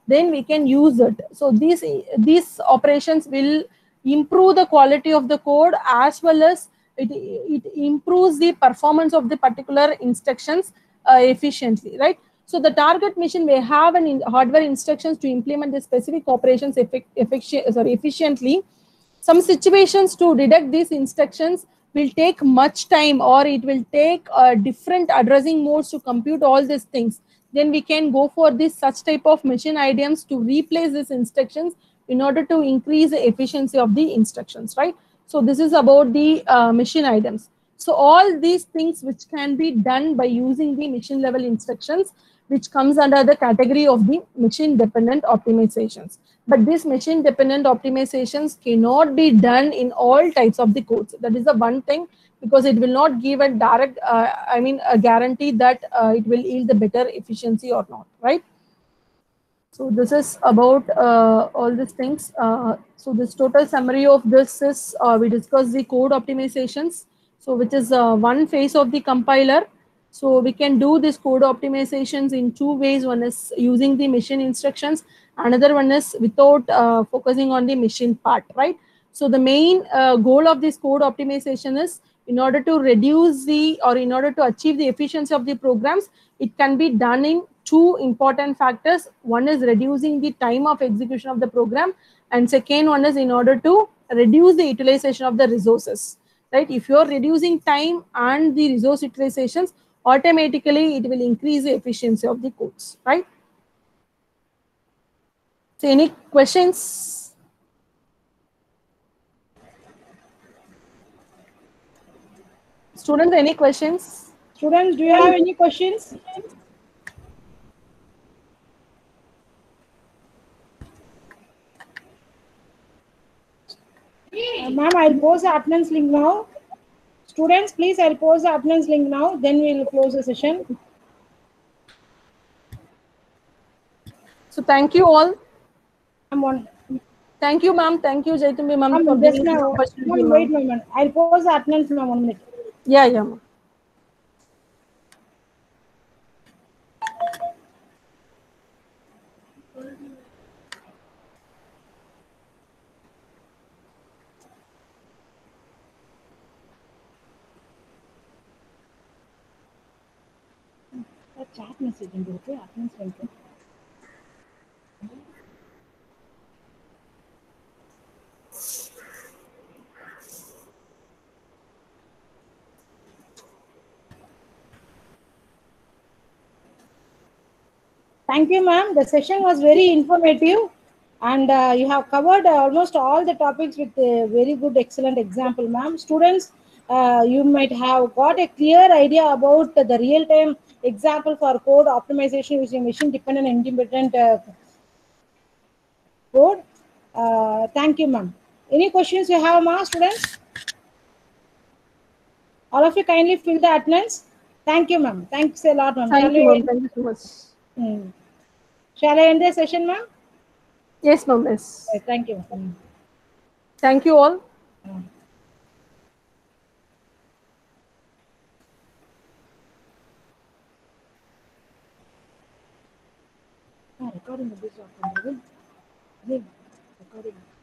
then we can use it. So these operations will improve the quality of the code, as well as it improves the performance of the particular instructions efficiently, right? So the target mission may have hardware instructions to implement the specific operations efficiently. Some situations to detect these instructions will take much time, or it will take different addressing modes to compute all these things. Then we can go for this such type of machine items to replace these instructions in order to increase the efficiency of the instructions, right? So this is about the machine items. So all these things which can be done by using the machine level instructions, which comes under the category of the machine dependent optimizations. But these machine dependent optimizations cannot be done in all types of the codes. That is the one thing, because it will not give a direct, a guarantee that it will yield the better efficiency or not, right? So this is about all these things. So this total summary of this is, we discussed the code optimizations, so which is one phase of the compiler. So we can do this code optimizations in two ways. One is using the machine instructions. Another one is without focusing on the machine part, right? So the main goal of this code optimization is, in order to reduce the, or in order to achieve the efficiency of the programs, it can be done in two important factors. One is reducing the time of execution of the program, and second one is in order to reduce the utilization of the resources, right? If you are reducing time and the resource utilizations, automatically it will increase the efficiency of the codes, right? So any questions? Students, any questions? Students, do you have any questions? Ma'am, I'll post the attendance link now. Students, please, I'll post the attendance link now. Then we'll close the session. So thank you all. I'm on. Thank you, ma'am. Thank you, Jaitumbi ma'am, for Just giving this now. opportunity, Ma'am, wait a ma'am. moment. I'll post the attendance now. 1 minute. Yeah, yeah, ma'am. Chat message into attendance link. Thank you, ma'am. The session was very informative, and you have covered almost all the topics with a very good, excellent example, ma'am. Students, you might have got a clear idea about the real-time example for code optimization using machine-dependent and independent code. Thank you, ma'am. Any questions you have, ma'am, students? All of you kindly fill the attendance. Thank you, ma'am. Thanks a lot, ma'am. Thank you, ma'am. Thank you so much. Shall I end the session, ma'am? Yes, ma'am. Yes. Thank you. Thank you all. Recording.